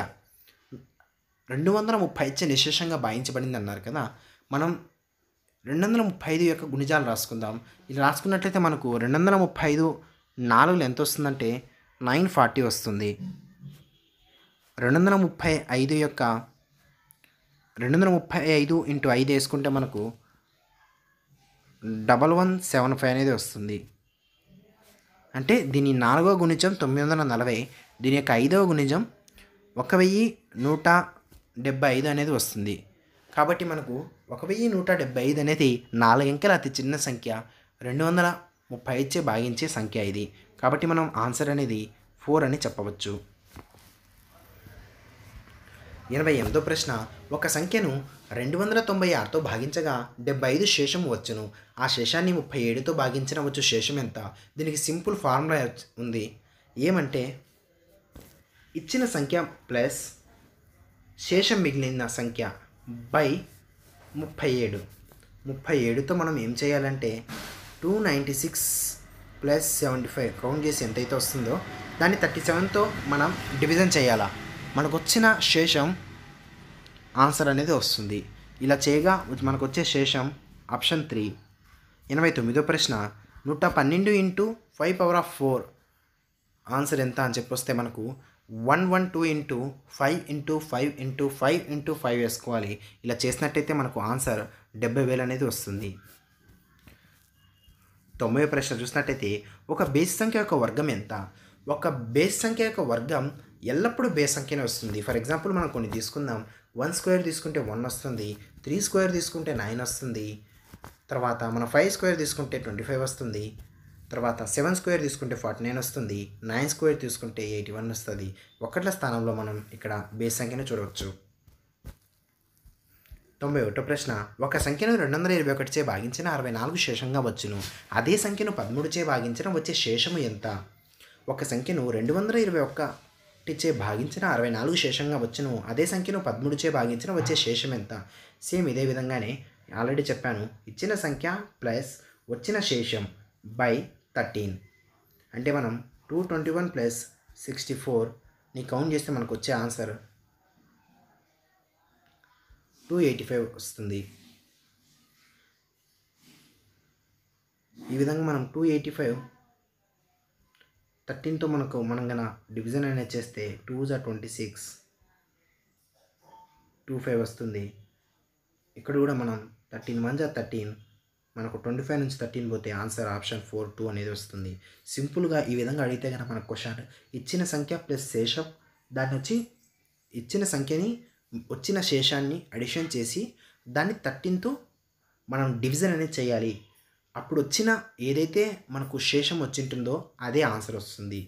235 చే నిశేషంగా భాగించబడింది అన్నారు కదా. మనం 235 యొక్క గుణిజాలు రాసుకుందాం. ఇలా రాసుకున్నట్లయితే మనకు 235 4 ఎంత వస్తుందంటే 940 వస్తుంది. 235 ఇంటూ 5 వేసుకుంటే మనకు 1175 అనేది వస్తుంది. అంటే దీని 4వ గుణిజం 940, దీని యొక్క 5వ గుణిజం 1175 అనేది వస్తుంది. కాబట్టి మనకు 1175 అనేది 4 అంకెల అతి చిన్న సంఖ్య 235 చే భాగించే సంఖ్య ఇది. కాబట్టి మనం ఆన్సర్ అనేది 4 అని చెప్పవచ్చు. 88వ ప్రశ్న ఒక సంఖ్యను 296తో భాగించగా 75 శేషం వచ్చును. ఆ శేషాన్ని 37తో భాగించిన వచ్చు శేషం ఎంత? దీనికి సింపుల్ ఫార్ములా ఉంది. ఏమంటే ఇచ్చిన సంఖ్య ప్లస్ శేషం మిగిలిన సంఖ్య బై 37. 37తో మనం ఏం చేయాలంటే 296 ప్లస్ 75 కౌంట్ చేసి ఎంతైతే వస్తుందో దాన్ని 37తో మనం డివిజన్ చేయాలా. మనకు వచ్చిన శేషం ఆన్సర్ అనేది వస్తుంది. ఇలా చేయగా మనకు వచ్చే శేషం ఆప్షన్ 3. 89వ ప్రశ్న 112 into 5 power of 4 ఆన్సర్ ఎంత అని చెప్పొస్తే మనకు 112 ఇంటూ 5 ఇంటూ 5 ఇంటూ 5 ఇంటూ 5 వేసుకోవాలి. ఇలా చేసినట్టయితే మనకు ఆన్సర్ 70,000 అనేది వస్తుంది. 90వ ప్రశ్న చూసినట్టయితే ఒక బేస్ సంఖ్య యొక్క వర్గం ఎంత? ఒక బేస్ సంఖ్య యొక్క వర్గం ఎల్లప్పుడూ బేస్ సంఖ్యనే వస్తుంది. ఫర్ ఎగ్జాంపుల్ మనం కొన్ని తీసుకుందాం. 1 స్క్వేర్ తీసుకుంటే 1 వస్తుంది, 3 స్క్వేర్ తీసుకుంటే 9 వస్తుంది, తర్వాత మనం 5 స్క్వేర్ తీసుకుంటే 25 వస్తుంది, తర్వాత 7 స్క్వేర్ తీసుకుంటే 49 వస్తుంది, 9 స్క్వేర్ తీసుకుంటే 81 వస్తుంది. ఒకట్ల స్థానంలో మనం ఇక్కడ బేస్ సంఖ్యను చూడవచ్చు. 91వ ప్రశ్న ఒక సంఖ్యను 221 చే భాగించిన 64 శేషంగా వచ్చును. అదే సంఖ్యను 13 చే భాగించిన వచ్చే శేషము ఎంత? ఒక సంఖ్యను 221 చే భాగించిన 64 శేషంగా వచ్చును. అదే సంఖ్యను 13 చే భాగించిన వచ్చే శేషం ఎంత? సేమ్ ఇదే విధంగానే ఆల్రెడీ చెప్పాను. ఇచ్చిన సంఖ్య ప్లస్ వచ్చిన శేషం బై 13 అంటే మనం 221 ప్లస్ 64ని కౌంట్ చేస్తే మనకు వచ్చే ఆన్సర్ 285 వస్తుంది. ఈ విధంగా మనం 285 13తో మనం గన డివిజన్ అనేది చేస్తే 2 × 26 25 వస్తుంది. ఇక్కడ కూడా మనం 13 × 13 మనకు 25 నుంచి 13 పోతే ఆన్సర్ ఆప్షన్ 4 2 అనేది వస్తుంది. సింపుల్గా ఈ విధంగా అడిగితే కనుక మనకు క్వశ్చన్ ఇచ్చిన సంఖ్య ప్లస్ శేషం దాన్ని వచ్చి ఇచ్చిన సంఖ్యని వచ్చిన శేషాన్ని అడిషన్ చేసి దాన్ని 13తో మనం డివిజన్ అనేది చేయాలి. అప్పుడు వచ్చిన ఏదైతే మనకు శేషం వచ్చింటుందో అదే ఆన్సర్ వస్తుంది.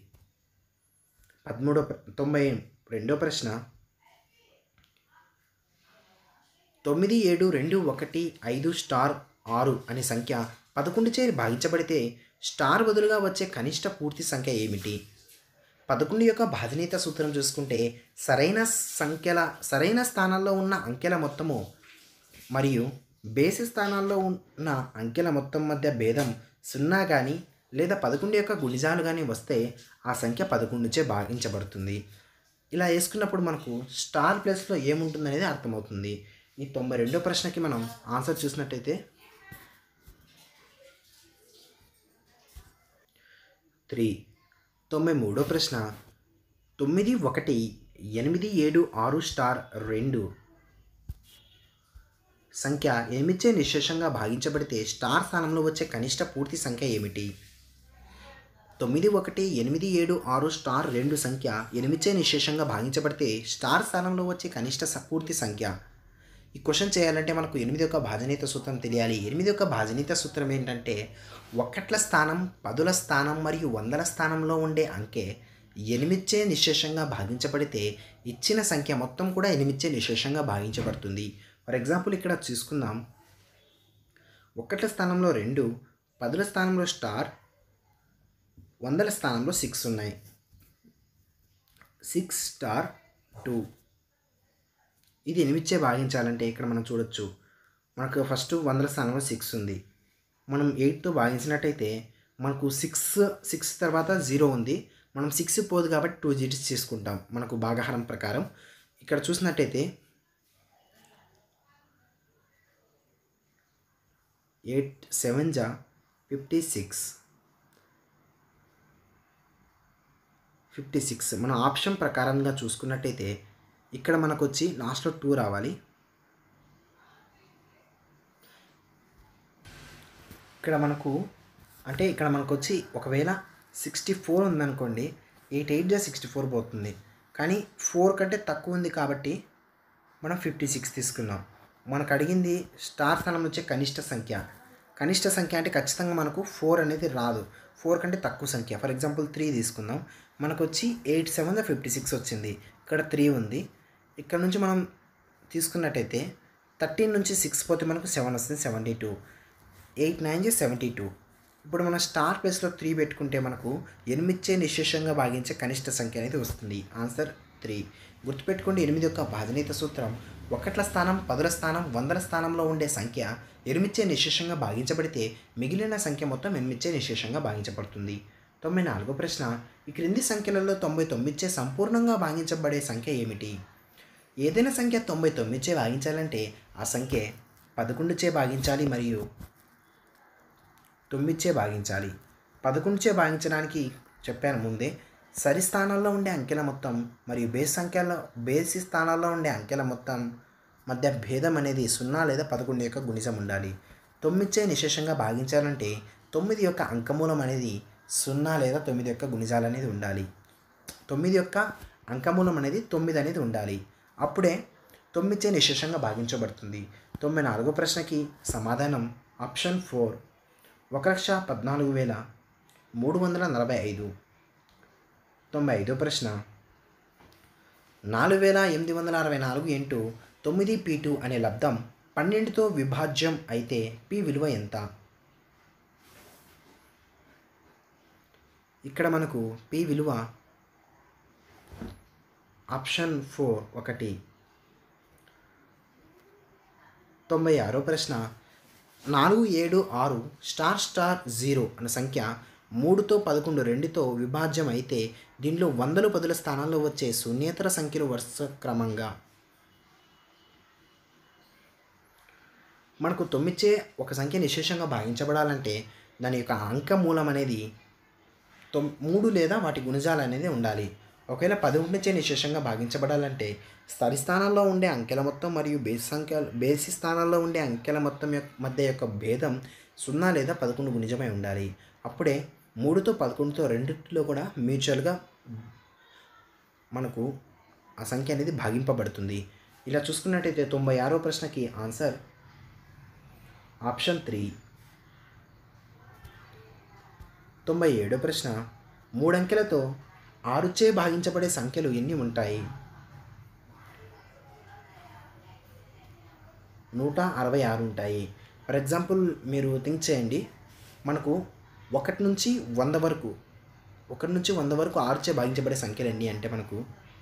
92వ ప్రశ్న 9 7 2 1 5 స్టార్ 6 అనే సంఖ్య 11 చే భాగించబడితే స్టార్ బదులుగా వచ్చే కనిష్ట పూర్తి సంఖ్య ఏమిటి? 11 యొక్క భాజనీయత సూత్రం చూసుకుంటే సరైన స్థానాల్లో ఉన్న అంకెల మొత్తము మరియు బేసి స్థానాల్లో ఉన్న అంకెల మొత్తం మధ్య భేదం 0 కానీ లేదా 11 యొక్క గుణిజాలు కానీ వస్తే ఆ సంఖ్య 11 చే భాగించబడుతుంది. ఇలా వేసుకున్నప్పుడు మనకు స్టార్ ప్లస్లో ఏముంటుందనేది అర్థమవుతుంది. ఈ 92వ ప్రశ్నకి మనం ఆన్సర్ చూసినట్టయితే 3. 93వ ప్రశ్న 9 1 8 7 6 స్టార్ 2 సంఖ్య 8 చే నిశ్శేషంగా భాగించబడితే స్టార్ స్థానంలో వచ్చే కనిష్ట పూర్తి సంఖ్య ఏమిటి? 9 1 8 7 6 స్టార్ 2 సంఖ్య 8 చే నిశ్శేషంగా భాగించబడితే స్టార్ స్థానంలో వచ్చే కనిష్ట పూర్తి సంఖ్య. ఈ క్వశ్చన్ చేయాలంటే మనకు 8 యొక్క భాజనీయత సూత్రం తెలియాలి. 8 యొక్క భాజనీయత సూత్రం ఏంటంటే ఒకట్ల స్థానం, పదుల స్థానం మరియు వందల స్థానంలో ఉండే అంకె 8 చే నిశ్శేషంగా భాగించబడితే ఇచ్చిన సంఖ్య మొత్తం కూడా 8 చే నిశ్శేషంగా భాగించబడుతుంది. ఫర్ ఎగ్జాంపుల్ ఇక్కడ చూసుకుందాం. ఒకట్ల స్థానంలో 2, పదుల స్థానంలో స్టార్, వందల స్థానంలో 6 ఉన్నాయి. 6 స్టార్ 2 ఇది 8 చే భాగించాలంటే ఇక్కడ మనం చూడొచ్చు. మనకు ఫస్ట్ వందల స్థానంలో 6 ఉంది. మనం 8తో భాగించినట్టయితే మనకు 6 తర్వాత 0 ఉంది. మనం 6 పోదు కాబట్టి 2 digits తీసుకుంటాం మనకు భాగాహారం ప్రకారం. ఇక్కడ చూసినట్టయితే 8 7 × 56 మనం ఆప్షన్ ప్రకారంగా చూసుకున్నట్టయితే ఇక్కడ మనకు వచ్చి లాస్ట్లో 2 రావాలి. ఇక్కడ మనకు వచ్చి ఒకవేళ 64 ఉందనుకోండి, 8 8 × 64 పోతుంది. కానీ 4 కంటే తక్కువ ఉంది కాబట్టి మనం 56 తీసుకున్నాం. మనకు అడిగింది స్టార్ స్థానం వచ్చే కనిష్ట సంఖ్య. కనిష్ట సంఖ్య అంటే ఖచ్చితంగా మనకు 4 అనేది రాదు. 4 కంటే తక్కువ సంఖ్య. ఫర్ ఎగ్జాంపుల్ 3 తీసుకుందాం. మనకు వచ్చి 8 7 × 56 వచ్చింది. ఇక్కడ 3 ఉంది. ఇక్కడ నుంచి మనం తీసుకున్నట్టయితే 13 నుంచి 6 పోతే మనకు 7 వస్తుంది, 72. 8 9 × 72. ఇప్పుడు మనం స్టార్ ప్లేస్లో 3 పెట్టుకుంటే మనకు 8 చే నిశ్శేషంగా భాగించే కనిష్ట సంఖ్య అనేది వస్తుంది. ఆన్సర్ 3. గుర్తుపెట్టుకోండి 8 యొక్క భాజనీయత సూత్రం ఒకట్ల స్థానం, పదుల స్థానం, వందల స్థానంలో ఉండే సంఖ్య 8 చే నిశ్శేషంగా భాగించబడితే మిగిలిన సంఖ్య మొత్తం 8 చే నిశ్శేషంగా భాగించబడుతుంది. 94వ ప్రశ్న ఈ క్రింది సంఖ్యలలో 99 చే సంపూర్ణంగా భాగించబడే సంఖ్య ఏమిటి? ఏదైనా సంఖ్య 99 చే భాగించాలంటే ఆ సంఖ్య 11 చే భాగించాలి మరియు 9 చే భాగించాలి. 11 చే భాగించడానికి చెప్పాను ముందే. సరి స్థానాల్లో ఉండే అంకెల మొత్తం మరియు బేసి స్థానాల్లో ఉండే అంకెల మొత్తం మధ్య భేదం అనేది 0 లేదా 11 యొక్క గుణిజం ఉండాలి. 9చే నిశేషంగా భాగించాలంటే 9 యొక్క అంకమూలం అనేది 0 లేదా 9 యొక్క గుణిజాలు అనేది ఉండాలి. 9 యొక్క అంకమూలం అనేది 9 అనేది ఉండాలి. అప్పుడే 9చే నిశేషంగా భాగించబడుతుంది. 94వ ప్రశ్నకి సమాధానం ఆప్షన్ 4 1,14,345. 95వ ప్రశ్న 4,864 ఇంటూ 9p2 అనే లబ్ధం 12తో విభాజ్యం అయితే p విలువ ఎంత? ఇక్కడ మనకు p విలువ ఆప్షన్ 4 1. 96వ ప్రశ్న 476*0 అనే సంఖ్య 3తో 11 2తో విభాజ్యం అయితే దీనిలో వందలు పదుల స్థానాల్లో వచ్చే శూన్యేతర సంఖ్యలు వరుస క్రమంగా మనకు 9చే ఒక సంఖ్య నిశేషంగా భాగించబడాలంటే దాని యొక్క అంక మూలం అనేది 3 లేదా వాటి గుణిజాలు అనేది ఉండాలి. ఒకవేళ 11చే నిశేషంగా భాగించబడాలంటే స్థాయి స్థానాల్లో ఉండే అంకెల మొత్తం మరియు బేసి స్థానాల్లో ఉండే అంకెల మొత్తం మధ్య యొక్క భేదం 0 లేదా 11 గుణిజమై ఉండాలి. అప్పుడే 3తో 11తో రెండిట్లో కూడా మ్యూచువల్గా మనకు ఆ సంఖ్య అనేది భాగింపబడుతుంది. ఇలా చూసుకున్నట్టయితే 96వ ప్రశ్నకి ఆన్సర్ ఆప్షన్ 3. 97వ ప్రశ్న 3 అంకెలతో 6చే భాగించబడే సంఖ్యలు ఎన్ని ఉంటాయి? 166 ఉంటాయి. ఫర్ ఎగ్జాంపుల్ మీరు థింక్ చేయండి, మనకు 1 నుంచి 100 వరకు 6చే భాగించబడే సంఖ్యలు ఎన్ని అంటే మనకు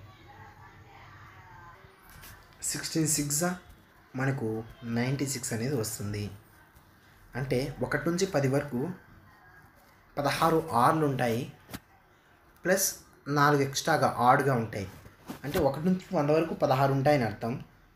16 మనకు 96 అనేది వస్తుంది. అంటే 1 నుంచి 10 వరకు 16 ఆర్లు ఉంటాయి, ప్లస్ 4 ఎక్స్ట్రాగా ఆడ్గా ఉంటాయి. అంటే 1 నుంచి 100 వరకు 16 ఉంటాయని అర్థం.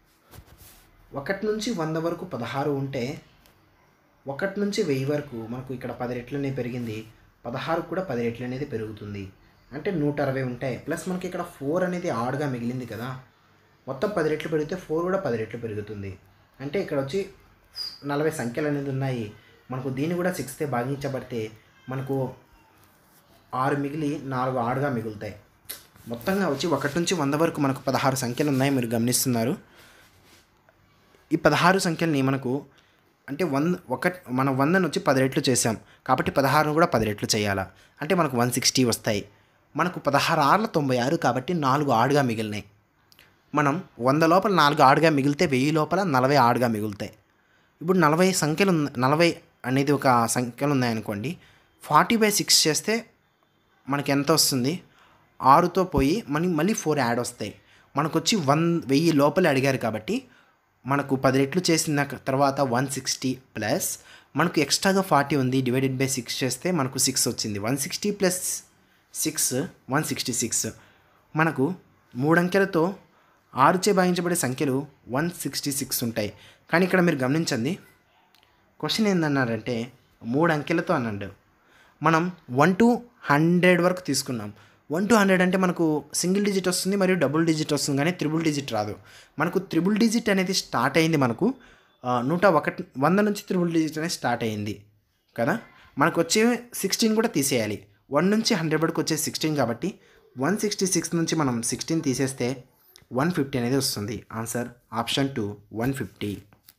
1 నుంచి 100 వరకు 16 ఉంటే 1 నుంచి 1000 వరకు మనకు ఇక్కడ 10 రెట్లు అనేది పెరిగింది, 16 కూడా 10 రెట్లు అనేది పెరుగుతుంది. అంటే 160 ఉంటాయి. ప్లస్ మనకి ఇక్కడ 4 అనేది ఆడ్గా మిగిలింది కదా, మొత్తం 10 రెట్లు పెరిగితే 4 కూడా 10 రెట్లు పెరుగుతుంది. అంటే ఇక్కడ వచ్చి 40 సంఖ్యలు అనేది ఉన్నాయి. మనకు దీన్ని కూడా 6తో భాగించబడితే మనకు 6 మిగిలి 4 ఆడ్గా మిగులుతాయి. మొత్తంగా వచ్చి 1 నుంచి 100 వరకు మనకు 16 సంఖ్యలు ఉన్నాయి, మీరు గమనిస్తున్నారు. ఈ 16 సంఖ్యల్ని మనకు అంటే మనం 100 వచ్చి 10 రెట్లు చేసాం కాబట్టి 16 కూడా 10 రెట్లు చేయాలా, అంటే మనకు 160 వస్తాయి. మనకు 16 ఆర్ల 96 కాబట్టి 4 ఆడ్గా మిగిలినాయి. మనం 100 లోపల 4 ఆడ్గా మిగిలితే 1000 లోపల 40 ఆడ్గా మిగులుతాయి. ఇప్పుడు 40 అనేది ఒక సంఖ్యలు ఉన్నాయనుకోండి, 40/6 చేస్తే మనకి ఎంత వస్తుంది? 6తో పోయి మళ్ళీ 4 యాడ్ వస్తాయి. మనకు వచ్చి 1000 లోపల అడిగారు కాబట్టి మనకు 10 రెట్లు చేసిన తర్వాత 160 ప్లస్ మనకు ఎక్స్ట్రాగా 40 ఉంది, /6 చేస్తే మనకు 6 వచ్చింది. 160 ప్లస్ 6 166. మనకు 3 అంకెలతో 6చే భాగించబడే సంఖ్యలు 166 ఉంటాయి. కానీ ఇక్కడ మీరు గమనించండి, క్వశ్చన్ ఏందన్నారంటే 3 అంకెలతో అన్నాడు. మనం 1 to 100 వరకు తీసుకున్నాం. 1 to 100 అంటే మనకు సింగిల్ డిజిట్ వస్తుంది మరియు డబుల్ డిజిట్ వస్తుంది, కానీ త్రిబుల్ డిజిట్ రాదు. మనకు త్రిబుల్ డిజిట్ అనేది స్టార్ట్ అయింది మనకు 100 నుంచి త్రిబుల్ డిజిట్ అనేది స్టార్ట్ అయింది కదా. మనకు వచ్చే 16 కూడా తీసేయాలి. 1 నుంచి 100 వరకు వచ్చే 16 కాబట్టి 166 నుంచి మనం 16 తీసేస్తే 150 అనేది వస్తుంది. Answer option 2 150.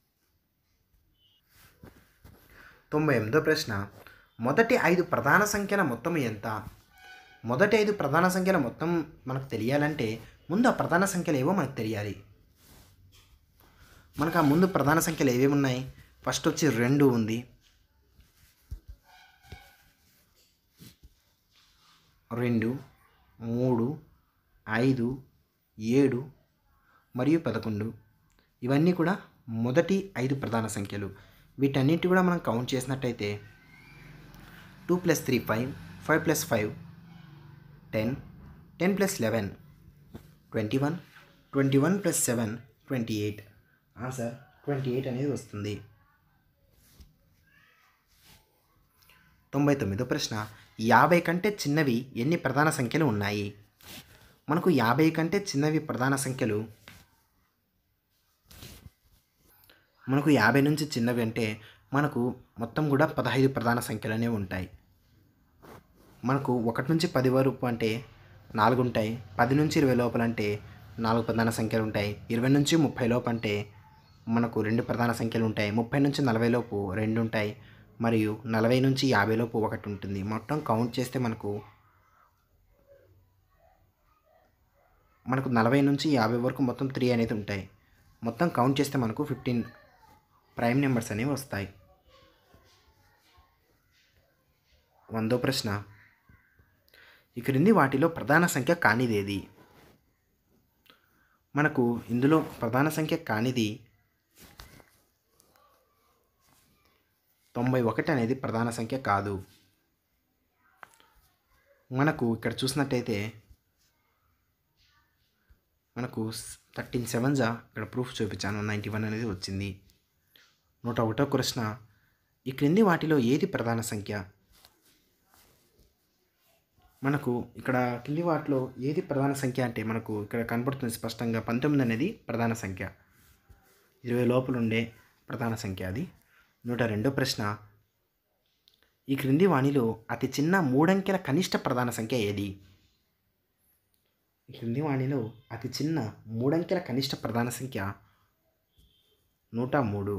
98వ ప్రశ్న మొదటి 5 ప్రధాన సంఖ్యల మొత్తం ఎంత? మొదటి 5 ప్రధాన సంఖ్యల మొత్తం మనకు తెలియాలంటే ముందు ఆ ప్రధాన సంఖ్యలు ఏవో మనకు తెలియాలి. మనకు ఆ ముందు ప్రధాన సంఖ్యలు ఏవేవి ఉన్నాయి? ఫస్ట్ వచ్చి 2 ఉంది, 2 3 5 7 మరియు 11. ఇవన్నీ కూడా మొదటి 5 ప్రధాన సంఖ్యలు. వీటన్నిటి కూడా మనం కౌంట్ చేసినట్టయితే 2 + 3 5, 5 + 5 10, 10 + 11 21, 21 + 7 28. ఆన్సర్ 28 అనేది వస్తుంది. 99వ ప్రశ్న 50 కంటే చిన్నవి ఎన్ని ప్రధాన సంఖ్యలు ఉన్నాయి? మనకు 50 కంటే చిన్నవి ప్రధాన సంఖ్యలు మనకు 50 నుంచి చిన్నవి అంటే మనకు మొత్తం కూడా 15 ప్రధాన సంఖ్యలు అనేవి ఉంటాయి. మనకు 1 నుంచి 10 వరకు అంటే 4 ఉంటాయి. 10 నుంచి 20 లోపల అంటే 4 ప్రధాన సంఖ్యలు ఉంటాయి. 20 నుంచి 30 లోపు అంటే మనకు 2 ప్రధాన సంఖ్యలు ఉంటాయి. 30 నుంచి 40 లోపు 2 ఉంటాయి. మరియు 40 నుంచి 50 లోపు 1 ఉంటుంది. మొత్తం కౌంట్ చేస్తే మనకు 40 నుంచి 50 వరకు మొత్తం 3 అనేది ఉంటాయి. మొత్తం కౌంట్ చేస్తే మనకు 15 ప్రైమ్ నెంబర్స్ అనేవి వస్తాయి. 100వ ప్రశ్న, ఈ క్రింది వాటిలో ప్రధాన సంఖ్య కానిదేది? మనకు ఇందులో ప్రధాన సంఖ్య కానిది 91 అనేది ప్రధాన సంఖ్య కాదు. మనకు ఇక్కడ చూసినట్టయితే మనకు 13 7 ఇక్కడ ప్రూఫ్ చూపించాను, 91 అనేది వచ్చింది. 101వ ప్రశ్న, ఈ క్రింది వాటిలో ఏది ప్రధాన సంఖ్య? మనకు ఇక్కడ కింది వాటిలో ఏది ప్రధాన సంఖ్య అంటే మనకు ఇక్కడ కనపడుతుంది స్పష్టంగా 19 అనేది ప్రధాన సంఖ్య. 20 లోపల ఉండే ప్రధాన సంఖ్య అది. 102వ ప్రశ్న, ఈ క్రింది వాణిలో అతి చిన్న 3 అంకెల కనిష్ట ప్రధాన సంఖ్య ఏది? ఈ క్రింది వాణిలో అతి చిన్న 3 అంకెల కనిష్ట ప్రధాన సంఖ్య 103.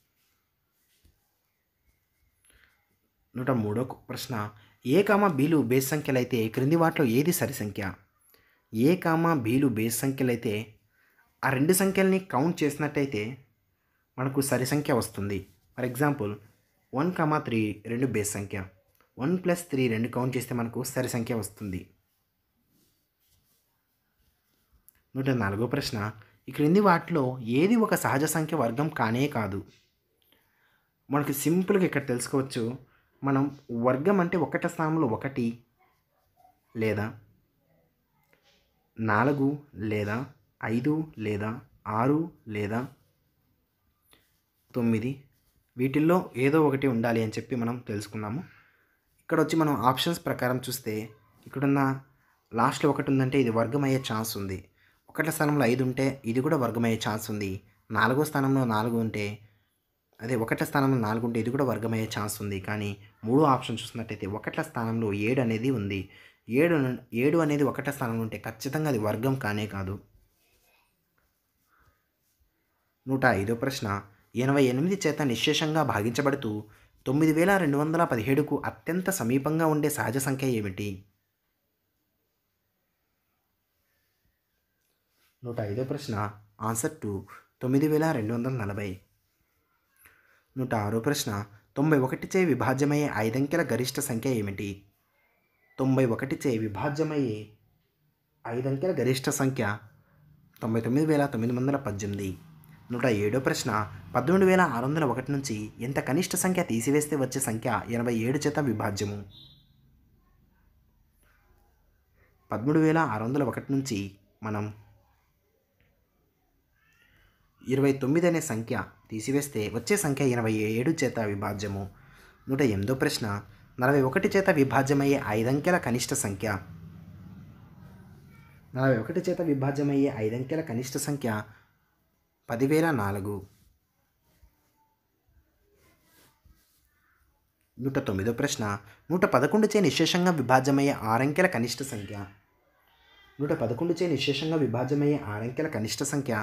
103వ ప్రశ్న, ఏ కామా బీలు బేస్ సంఖ్యలైతే క్రింది వాటిలో ఏది సరి సంఖ్య? ఏ కామా బీలు బేస్ సంఖ్యలైతే ఆ రెండు సంఖ్యల్ని కౌంట్ చేసినట్టయితే మనకు సరి సంఖ్య వస్తుంది. ఫర్ ఎగ్జాంపుల్ 1, 3 రెండు బేస్ సంఖ్య, 1 + 3 రెండు కౌంట్ చేస్తే మనకు సరి సంఖ్య వస్తుంది. 104వ ప్రశ్న, ఈ క్రింది వాటిలో ఏది ఒక సహజ సంఖ్య వర్గం కానే కాదు? మనకు సింపుల్గా ఇక్కడ తెలుసుకోవచ్చు. మనం వర్గం అంటే 1వ స్థానంలో 1 లేదా 4 లేదా 5 లేదా 6 లేదా 9 వీటిల్లో ఏదో ఒకటి ఉండాలి అని చెప్పి మనం తెలుసుకున్నాము. ఇక్కడ వచ్చి మనం ఆప్షన్స్ ప్రకారం చూస్తే ఇక్కడున్న లాస్ట్లో 1 ఉందంటే ఇది వర్గం అయ్యే ఛాన్స్ ఉంది. 1వ స్థానంలో 5 ఉంటే ఇది కూడా వర్గం అయ్యే ఛాన్స్ ఉంది. 4వ స్థానంలో 4 ఉంటే అదే 1వ స్థానంలో 4 ఉంటే ఇది కూడా వర్గం అయ్యే ఛాన్స్ ఉంది. కానీ 3వ ఆప్షన్ చూసినట్టయితే 1వ స్థానంలో 7 అనేది ఉంది. 7 అనేది 1వ స్థానంలో ఉంటే ఖచ్చితంగా అది వర్గం కానే కాదు. 105వ ప్రశ్న, 88 చేత నిశ్శేషంగా భాగించబడుతూ 9217కు అత్యంత సమీపంగా ఉండే సహజ సంఖ్య ఏమిటి? 105వ ప్రశ్న ఆన్సర్ టు 9240. 106వ ప్రశ్న, 91చే విభాజ్యమయ్యే 5 అంకెల గరిష్ట సంఖ్య ఏమిటి? 91చే విభాజ్యమయ్యే 5 అంకెల గరిష్ట సంఖ్య 99,918. 107వ ప్రశ్న, 13,601 నుంచి ఎంత కనిష్ట సంఖ్య తీసివేస్తే వచ్చే సంఖ్య 87 చేత విభాజ్యము? 13,601 నుంచి మనం 29 అనే సంఖ్య తీసివేస్తే వచ్చే సంఖ్య 87 చేత విభాజ్యము. 108వ ప్రశ్న, 41 చేత విభాజ్యమయ్యే 5 అంకెల కనిష్ట సంఖ్య. 41 చేత విభాజ్యమయ్యే 5 అంకెల కనిష్ట సంఖ్య 10,004. 109వ ప్రశ్న, 111చే నిశ్శేషంగా విభాజ్యమయ్యే 6 అంకెల కనిష్ట సంఖ్య. 111చే నిశ్శేషంగా విభాజ్యమయ్యే 6 అంకెల కనిష్ట సంఖ్య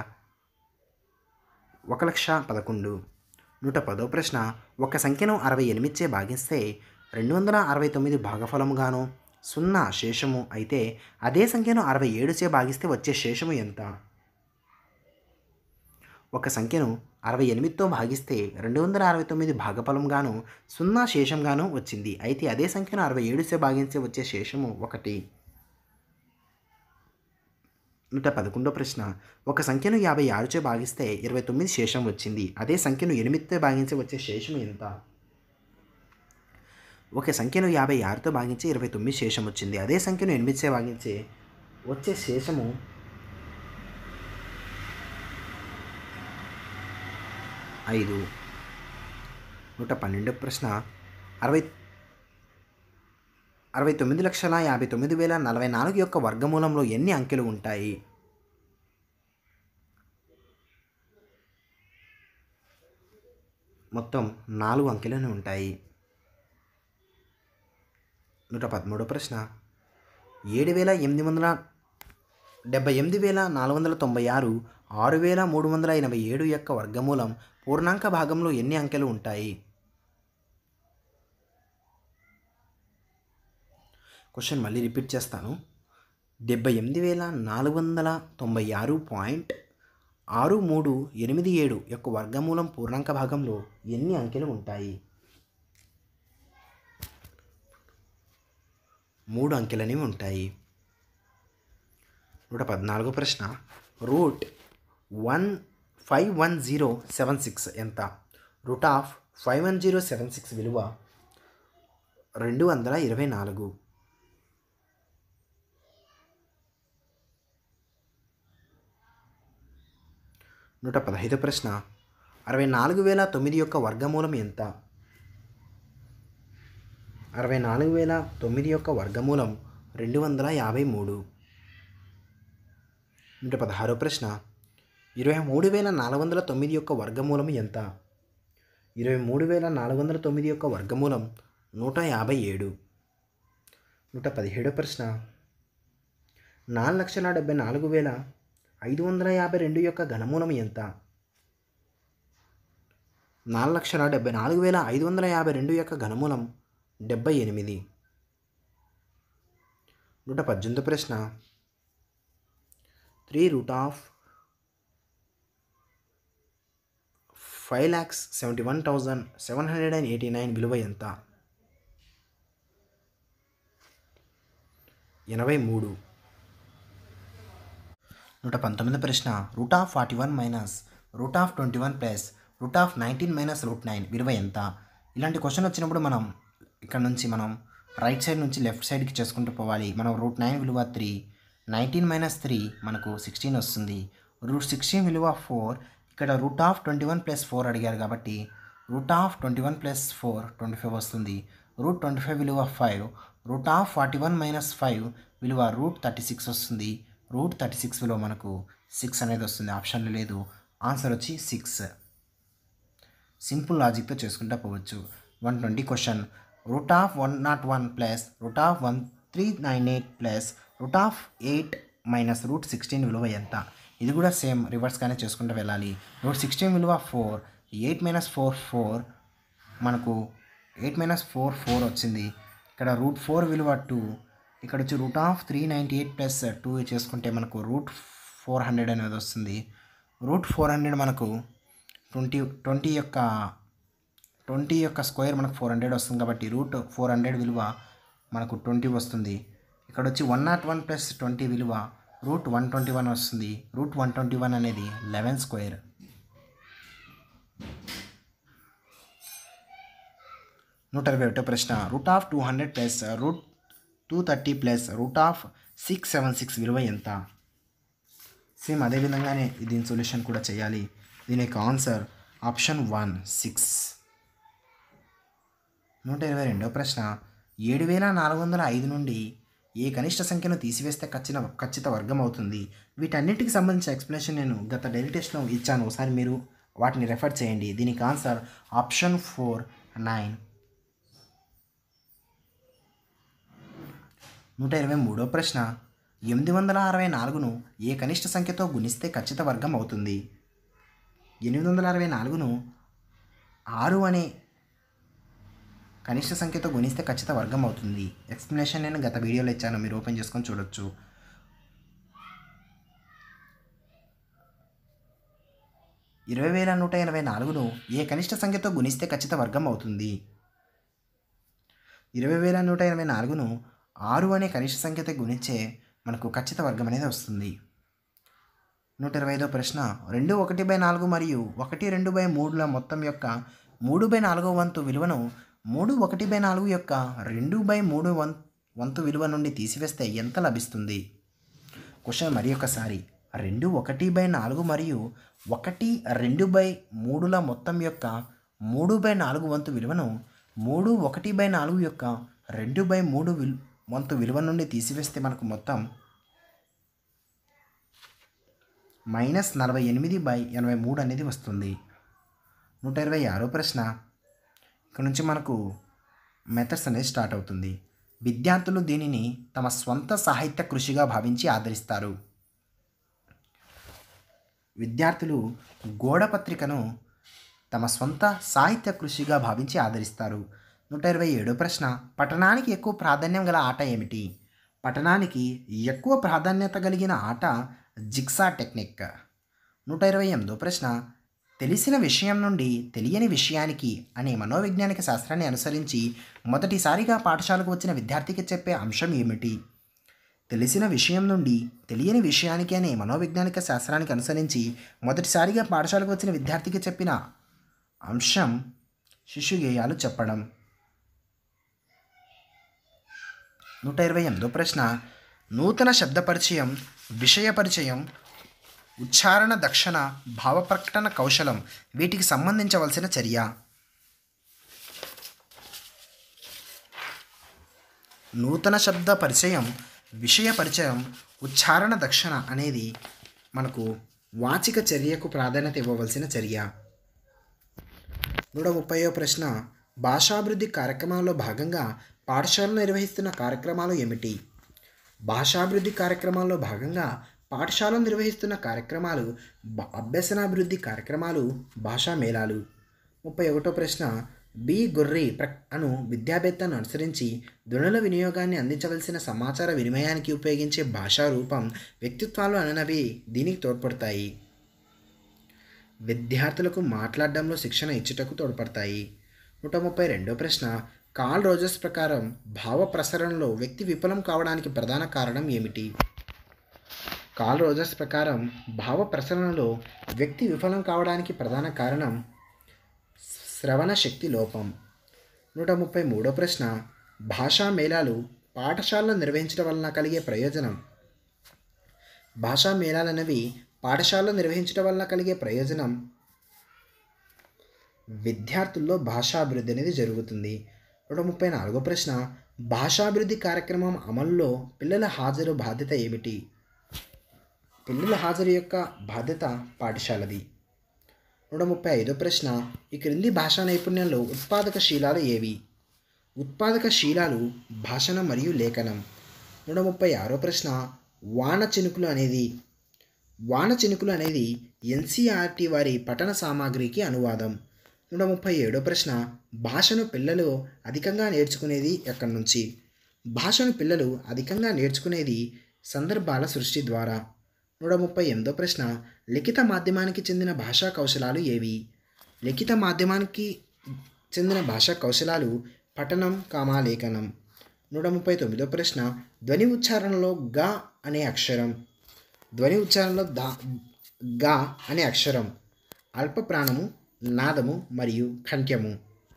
1,11,000. 110వ ప్రశ్న, ఒక సంఖ్యను 68చే భాగిస్తే 269 భాగఫలముగాను 0 శేషము అయితే అదే సంఖ్యను 67చే భాగిస్తే వచ్చే శేషము ఎంత? ఒక సంఖ్యను 68తో భాగిస్తే 269 భాగఫలంగాను 0 శేషంగాను వచ్చింది. అయితే అదే సంఖ్యను 67చే భాగిస్తే వచ్చే శేషము 1. 111వ ప్రశ్న, ఒక సంఖ్యను 56చే భాగిస్తే 29 శేషం వచ్చింది. అదే సంఖ్యను 8తో భాగించి వచ్చే శేషం ఎంత? ఒక సంఖ్యను 56తో భాగించి 29 శేషం వచ్చింది. అదే సంఖ్యను 8చే భాగించి వచ్చే శేషము 5. 112వ ప్రశ్న, 69,59,044 యొక్క వర్గమూలంలో ఎన్ని అంకెలు ఉంటాయి? మొత్తం 4 అంకెలను ఉంటాయి. 113వ ప్రశ్న 78,496 6,387 యొక్క వర్గమూలం పూర్ణాంక భాగంలో ఎన్ని అంకెలు ఉంటాయి? క్వశ్చన్ మళ్ళీ రిపీట్ చేస్తాను. 78,496.6387 యొక్క వర్గమూలం పూర్ణాంక భాగంలో ఎన్ని అంకెలు ఉంటాయి? 3 అంకెలనేవి ఉంటాయి. 114వ ప్రశ్న √51076 ఎంత? √51076 విలువ 224. 115వ ప్రశ్న 64,009 యొక్క వర్గమూలం ఎంత? 64,009 యొక్క వర్గమూలం 253. 116వ ప్రశ్న 23,409 యొక్క వర్గమూలం ఎంత? 23,409 యొక్క వర్గమూలం 157. 117వ ప్రశ్న 4,74,552 యొక్క ఘనమూలం ఎంత? 4,74,552 యొక్క ఘనమూలం 78. 118వ ప్రశ్న 3/5,71,789 విలువ ఎంత? 83. 119వ ప్రశ్న √41 - √21 ప్లస్ √19 - √9 విలువ ఎంత? ఇలాంటి క్వశ్చన్ వచ్చినప్పుడు మనం ఇక్కడ నుంచి రైట్ సైడ్ నుంచి లెఫ్ట్ సైడ్కి చేసుకుంటూ పోవాలి. మనం √9 విలువ 3, 19 - 3 మనకు 16 వస్తుంది. √16 విలువ 4. ఇక్కడ √21 + 4 అడిగారు కాబట్టి √21 + 4 25 వస్తుంది. √25 విలువ 5. √41 - 5 విలువ √36 వస్తుంది. √36 విలువ మనకు 6 అనేది వస్తుంది. ఆప్షన్లో లేదు. ఆన్సర్ వచ్చి 6. సింపుల్ లాజిక్తో చేసుకుంటూ పోవచ్చు. 120 క్వశ్చన్ √101 ప్లస్ √1398 ప్లస్ √8 - √16 విలువ ఎంత? ఇది కూడా సేమ్ రివర్స్గానే చేసుకుంటూ వెళ్ళాలి. √16 విలువ 4, 8 - 4 4 మనకు 8 - 4 4 వచ్చింది. ఇక్కడ √4 విలువ 2. ఇక్కడ వచ్చి √398 ప్లస్ 2 చేసుకుంటే మనకు √400 అనేది వస్తుంది. √400 మనకు 20 యొక్క స్క్వేర్ మనకు 400 వస్తుంది కాబట్టి √400 విలువ మనకు 20 వస్తుంది. ఇక్కడ వచ్చి 101 + 20 విలువ √121 వస్తుంది. √121 అనేది 11 స్క్వేర్. 121వ ప్రశ్న √200 ప్లస్ √230 ప్లస్ √676 విలువ ఎంత? సేమ్ అదేవిధంగానే దీని సొల్యూషన్ కూడా చేయాలి. దీని యొక్క ఆన్సర్ ఆప్షన్ 1 6. 122వ ప్రశ్న 7,405 నుండి ఏ కనిష్ట సంఖ్యను తీసివేస్తే ఖచ్చిత వర్గం అవుతుంది? వీటన్నిటికి సంబంధించిన ఎక్స్ప్లెనేషన్ నేను గత డైలీ టెస్ట్లో ఇచ్చాను. ఒకసారి మీరు వాటిని రెఫర్ చేయండి. దీనికి ఆన్సర్ ఆప్షన్ 4 9. 123వ ప్రశ్న 864ను ఏ కనిష్ట సంఖ్యతో గుణిస్తే ఖచ్చిత వర్గం అవుతుంది? 864ను 6 అనే కనిష్ట సంఖ్యతో గుణిస్తే ఖచ్చిత వర్గం అవుతుంది. ఎక్స్ప్లెనేషన్ నేను గత వీడియోలో ఇచ్చాను. మీరు ఓపెన్ చేసుకొని చూడొచ్చు. 20,184ను ఏ కనిష్ట సంఖ్యతో గుణిస్తే ఖచ్చిత వర్గం అవుతుంది? 20,184ను 6 అనే కనిష్ట సంఖ్యతో గుణించే మనకు ఖచ్చిత వర్గం అనేది వస్తుంది. 125వ ప్రశ్న 2/1/4 మరియు 1/2/3ల మొత్తం యొక్క 3/4 వంతు విలువను 3/1/4 యొక్క 2/3 వంతు విలువ నుండి తీసివేస్తే ఎంత లభిస్తుంది? క్వశ్చన్ మరి ఒకసారి 2/1/4 మరియు 1/2/3ల మొత్తం యొక్క 3/4 వంతు విలువను 3/1/4 యొక్క 2/3 వంతు విలువ నుండి తీసివేస్తే మనకు మొత్తం -48/83 అనేది వస్తుంది. 126వ ప్రశ్న. ఇక్కడ నుంచి మనకు మెథడ్స్ అనేది స్టార్ట్ అవుతుంది. విద్యార్థులు దీనిని తమ స్వంత సాహిత్య కృషిగా భావించి ఆదరిస్తారు. విద్యార్థులు గోడపత్రికను తమ స్వంత సాహిత్య కృషిగా భావించి ఆదరిస్తారు. 127వ ప్రశ్న. పఠనానికి ఎక్కువ ప్రాధాన్యం గల ఆట ఏమిటి? పఠనానికి ఎక్కువ ప్రాధాన్యత కలిగిన ఆట జిగ్సా టెక్నిక్. 128వ ప్రశ్న. తెలిసిన విషయం నుండి తెలియని విషయానికి అనే మనోవైజ్ఞానిక శాస్త్రాన్ని అనుసరించి మొదటిసారిగా పాఠశాలకు వచ్చిన విద్యార్థికి చెప్పే అంశం ఏమిటి? తెలిసిన విషయం నుండి తెలియని విషయానికి అనే మనోవైజ్ఞానిక శాస్త్రానికి అనుసరించి మొదటిసారిగా పాఠశాలకు వచ్చిన విద్యార్థికి చెప్పిన అంశం శిశుగేయాలు చెప్పడం. 128వ ప్రశ్న. నూతన శబ్ద పరిచయం, విషయ పరిచయం, ఉచ్చారణ దక్షణ, భావప్రకటన కౌశలం వీటికి సంబంధించవలసిన చర్య. నూతన శబ్ద పరిచయం, విషయ పరిచయం, ఉచ్చారణ దక్షణ అనేది మనకు వాచిక చర్యకు ప్రాధాన్యత ఇవ్వవలసిన చర్య. 130వ ప్రశ్న. భాషాభివృద్ధి కార్యక్రమాల్లో భాగంగా పాఠశాలలో నిర్వహిస్తున్న కార్యక్రమాలు ఏమిటి? భాషాభివృద్ధి కార్యక్రమాల్లో భాగంగా పాఠశాలలో నిర్వహిస్తున్న కార్యక్రమాలు అభ్యసనాభివృద్ధి కార్యక్రమాలు, భాషా మేళాలు. 31వ ప్రశ్న. బి గొర్రి అను విద్యావేత్తను అనుసరించి ధ్వనుల వినియోగాన్ని అందించవలసిన సమాచార వినిమయానికి ఉపయోగించే భాషా రూపం, వ్యక్తిత్వాలు అనేవి దీనికి తోడ్పడతాయి. విద్యార్థులకు మాట్లాడడంలో శిక్షణ ఇచ్చుటకు తోడ్పడతాయి. 132వ ప్రశ్న. కార్ల్ రోజర్స్ ప్రకారం భావ ప్రసరణలో వ్యక్తి విఫలం కావడానికి ప్రధాన కారణం ఏమిటి? కార్ల్ రోజర్స్ ప్రకారం భావ ప్రసరణలో వ్యక్తి విఫలం కావడానికి ప్రధాన కారణం శ్రవణ శక్తి లోపం. 133వ ప్రశ్న. భాషా మేళాలు పాఠశాలలో నిర్వహించడం వలన కలిగే ప్రయోజనం. భాషా మేళాలు అనేవి పాఠశాలలో నిర్వహించడం వలన కలిగే ప్రయోజనం విద్యార్థుల్లో భాషాభివృద్ధి అనేది జరుగుతుంది. 134వ ప్రశ్న. భాషాభివృద్ధి కార్యక్రమం అమలులో పిల్లల హాజరు బాధ్యత ఏమిటి? పిల్లల హాజరు యొక్క బాధ్యత పాఠశాలది. 135వ ప్రశ్న. ఈ క్రింది భాషా నైపుణ్యంలో ఉత్పాదక శీలాలు ఏవి? ఉత్పాదక శీలాలు భాషణం మరియు లేఖనం. 136వ ప్రశ్న. వాన చినుకులు అనేది ఎన్సీఆర్టీ వారి పఠన సామాగ్రికి అనువాదం. 137వ ప్రశ్న. భాషను పిల్లలు అధికంగా నేర్చుకునేది ఎక్కడి నుంచి? భాషను పిల్లలు అధికంగా నేర్చుకునేది సందర్భాల సృష్టి ద్వారా. 138వ ప్రశ్న. లిఖిత మాధ్యమానికి చెందిన భాషా కౌశలాలు ఏవి? లిఖిత మాధ్యమానికి చెందిన భాషా కౌశలాలు పఠనం, లేఖనం. 139వ ప్రశ్న. ధ్వని ఉచ్చారణలో గా అనే అక్షరం. ధ్వని ఉచ్చారణలో గా అనే అక్షరం అల్ప ప్రాణము, నాదము మరియు కంఠ్యము.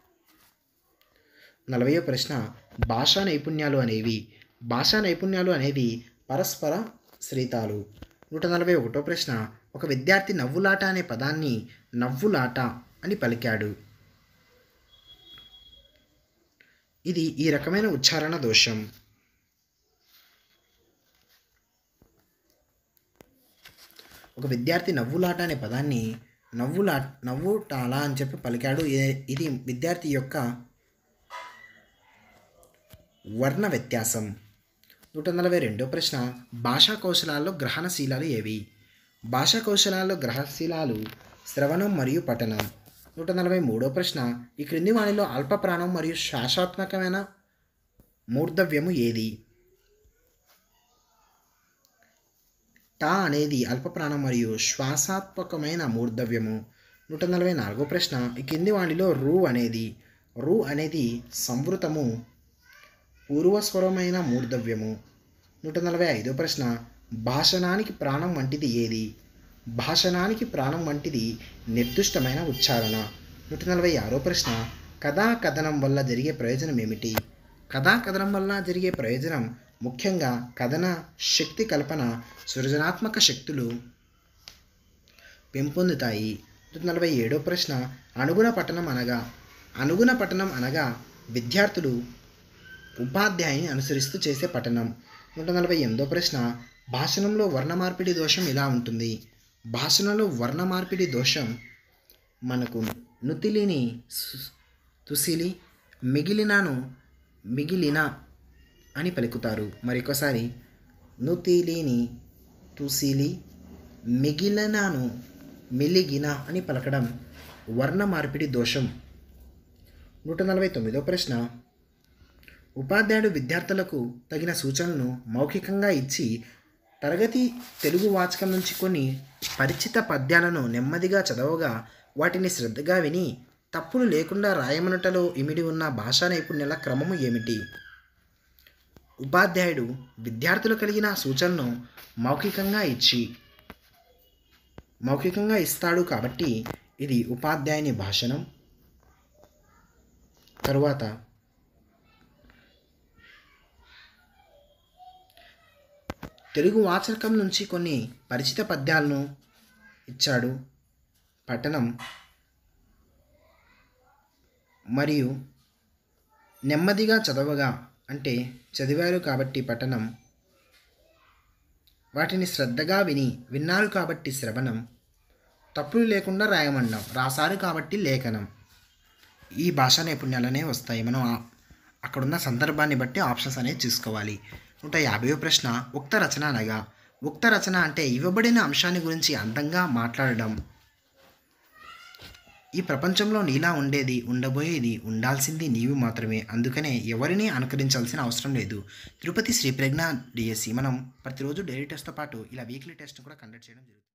40వ ప్రశ్న. భాషా నైపుణ్యాలు అనేవి పరస్పర శ్రితాలు. 141వ ప్రశ్న. ఒక విద్యార్థి నవ్వులాట అనే పదాన్ని నవ్వులాట అని పలికాడు. ఇది ఈ రకమైన ఉచ్చారణ దోషం. ఒక విద్యార్థి నవ్వులాట అనే పదాన్ని నవ్వుటాలా అని చెప్పి పలికాడు. ఇది విద్యార్థి యొక్క వర్ణ వ్యత్యాసం. 142వ ప్రశ్న. భాషా కౌశలాల్లో గ్రహణశీలాలు ఏవి? భాషా కౌశలాల్లో గ్రహశీలాలు శ్రవణం మరియు పఠనం. 143వ ప్రశ్న. ఈ క్రింది వానిలో అల్ప ప్రాణం మరియు శ్వాసాత్మకమైన మూర్ధవ్యము ఏది? టా అనేది అల్ప ప్రాణం మరియు శ్వాసాత్మకమైన మూర్ధవ్యము. 144వ ప్రశ్న. ఈ కింది వానిలో రు అనేది సంవృతము పూర్వస్వరమైన మూర్ధవ్యము. 145వ ప్రశ్న. భాషణానికి ప్రాణం వంటిది ఏది? భాషణానికి ప్రాణం వంటిది నిర్దిష్టమైన ఉచ్చారణ. 146వ ప్రశ్న. కథా కథనం వల్ల జరిగే ప్రయోజనం ఏమిటి? కథా కథనం వల్ల జరిగే ప్రయోజనం ముఖ్యంగా కథన శక్తి, కల్పన, సృజనాత్మక శక్తులు పెంపొందుతాయి. 147వ ప్రశ్న. అనుగుణ పఠనం అనగా విద్యార్థులు ఉపాధ్యాయుని అనుసరిస్తూ చేసే పఠనం. 148వ ప్రశ్న, భాషణంలో వర్ణ మార్పిడి దోషం ఇలా ఉంటుంది. భాషణలో వర్ణ మార్పిడి దోషం మనకు నుతిలిని తుసిలి, మిగిలినను మిగిలిన అని పలుకుతారు. మరొకసారి, నుతిలిని తుసిలి, మిగిలినను మిలిగిన అని పలకడం వర్ణ మార్పిడి దోషం. 149వ ప్రశ్న, ఉపాధ్యాయుడు విద్యార్థులకు తగిన సూచనలను మౌఖికంగా ఇచ్చి తరగతి తెలుగు వాచకం నుంచి కొన్ని పరిచిత పద్యాలను నెమ్మదిగా చదవగా వాటిని శ్రద్ధగా విని తప్పులు లేకుండా రాయమనుటలో ఇమిడి ఉన్న భాషా నైపుణ్యాల క్రమము ఏమిటి? ఉపాధ్యాయుడు విద్యార్థులు కలిగిన సూచనను మౌఖికంగా ఇస్తాడు కాబట్టి ఇది ఉపాధ్యాయుని భాషణం. తరువాత తెలుగు వాచకం నుంచి కొన్ని పరిచిత పద్యాలను ఇచ్చాడు, పఠనం. మరియు నెమ్మదిగా చదవగా అంటే చదివారు కాబట్టి పఠనం. వాటిని శ్రద్ధగా విన్నారు కాబట్టి శ్రవణం. తప్పులు లేకుండా రాయమండం, రాశారు కాబట్టి లేఖనం. ఈ భాషా నైపుణ్యాలనే వస్తాయి. మనం అక్కడున్న సందర్భాన్ని బట్టి ఆప్షన్స్ అనేవి చూసుకోవాలి. 150వ ప్రశ్న, ఉక్త రచన అనగా? ఉక్త రచన అంటే ఇవ్వబడిన అంశాన్ని గురించి అందంగా మాట్లాడడం. ఈ ప్రపంచంలో నీలా ఉండేది, ఉండబోయేది, ఉండాల్సింది నీవు మాత్రమే. అందుకనే ఎవరిని అనుకరించాల్సిన అవసరం లేదు. తిరుపతి శ్రీ ప్రజ్ఞ డిఎస్సి మనం ప్రతిరోజు డైలీ టెస్ట్తో పాటు ఇలా వీక్లీ టెస్ట్ కూడా కండక్ట్ చేయడం జరుగుతుంది.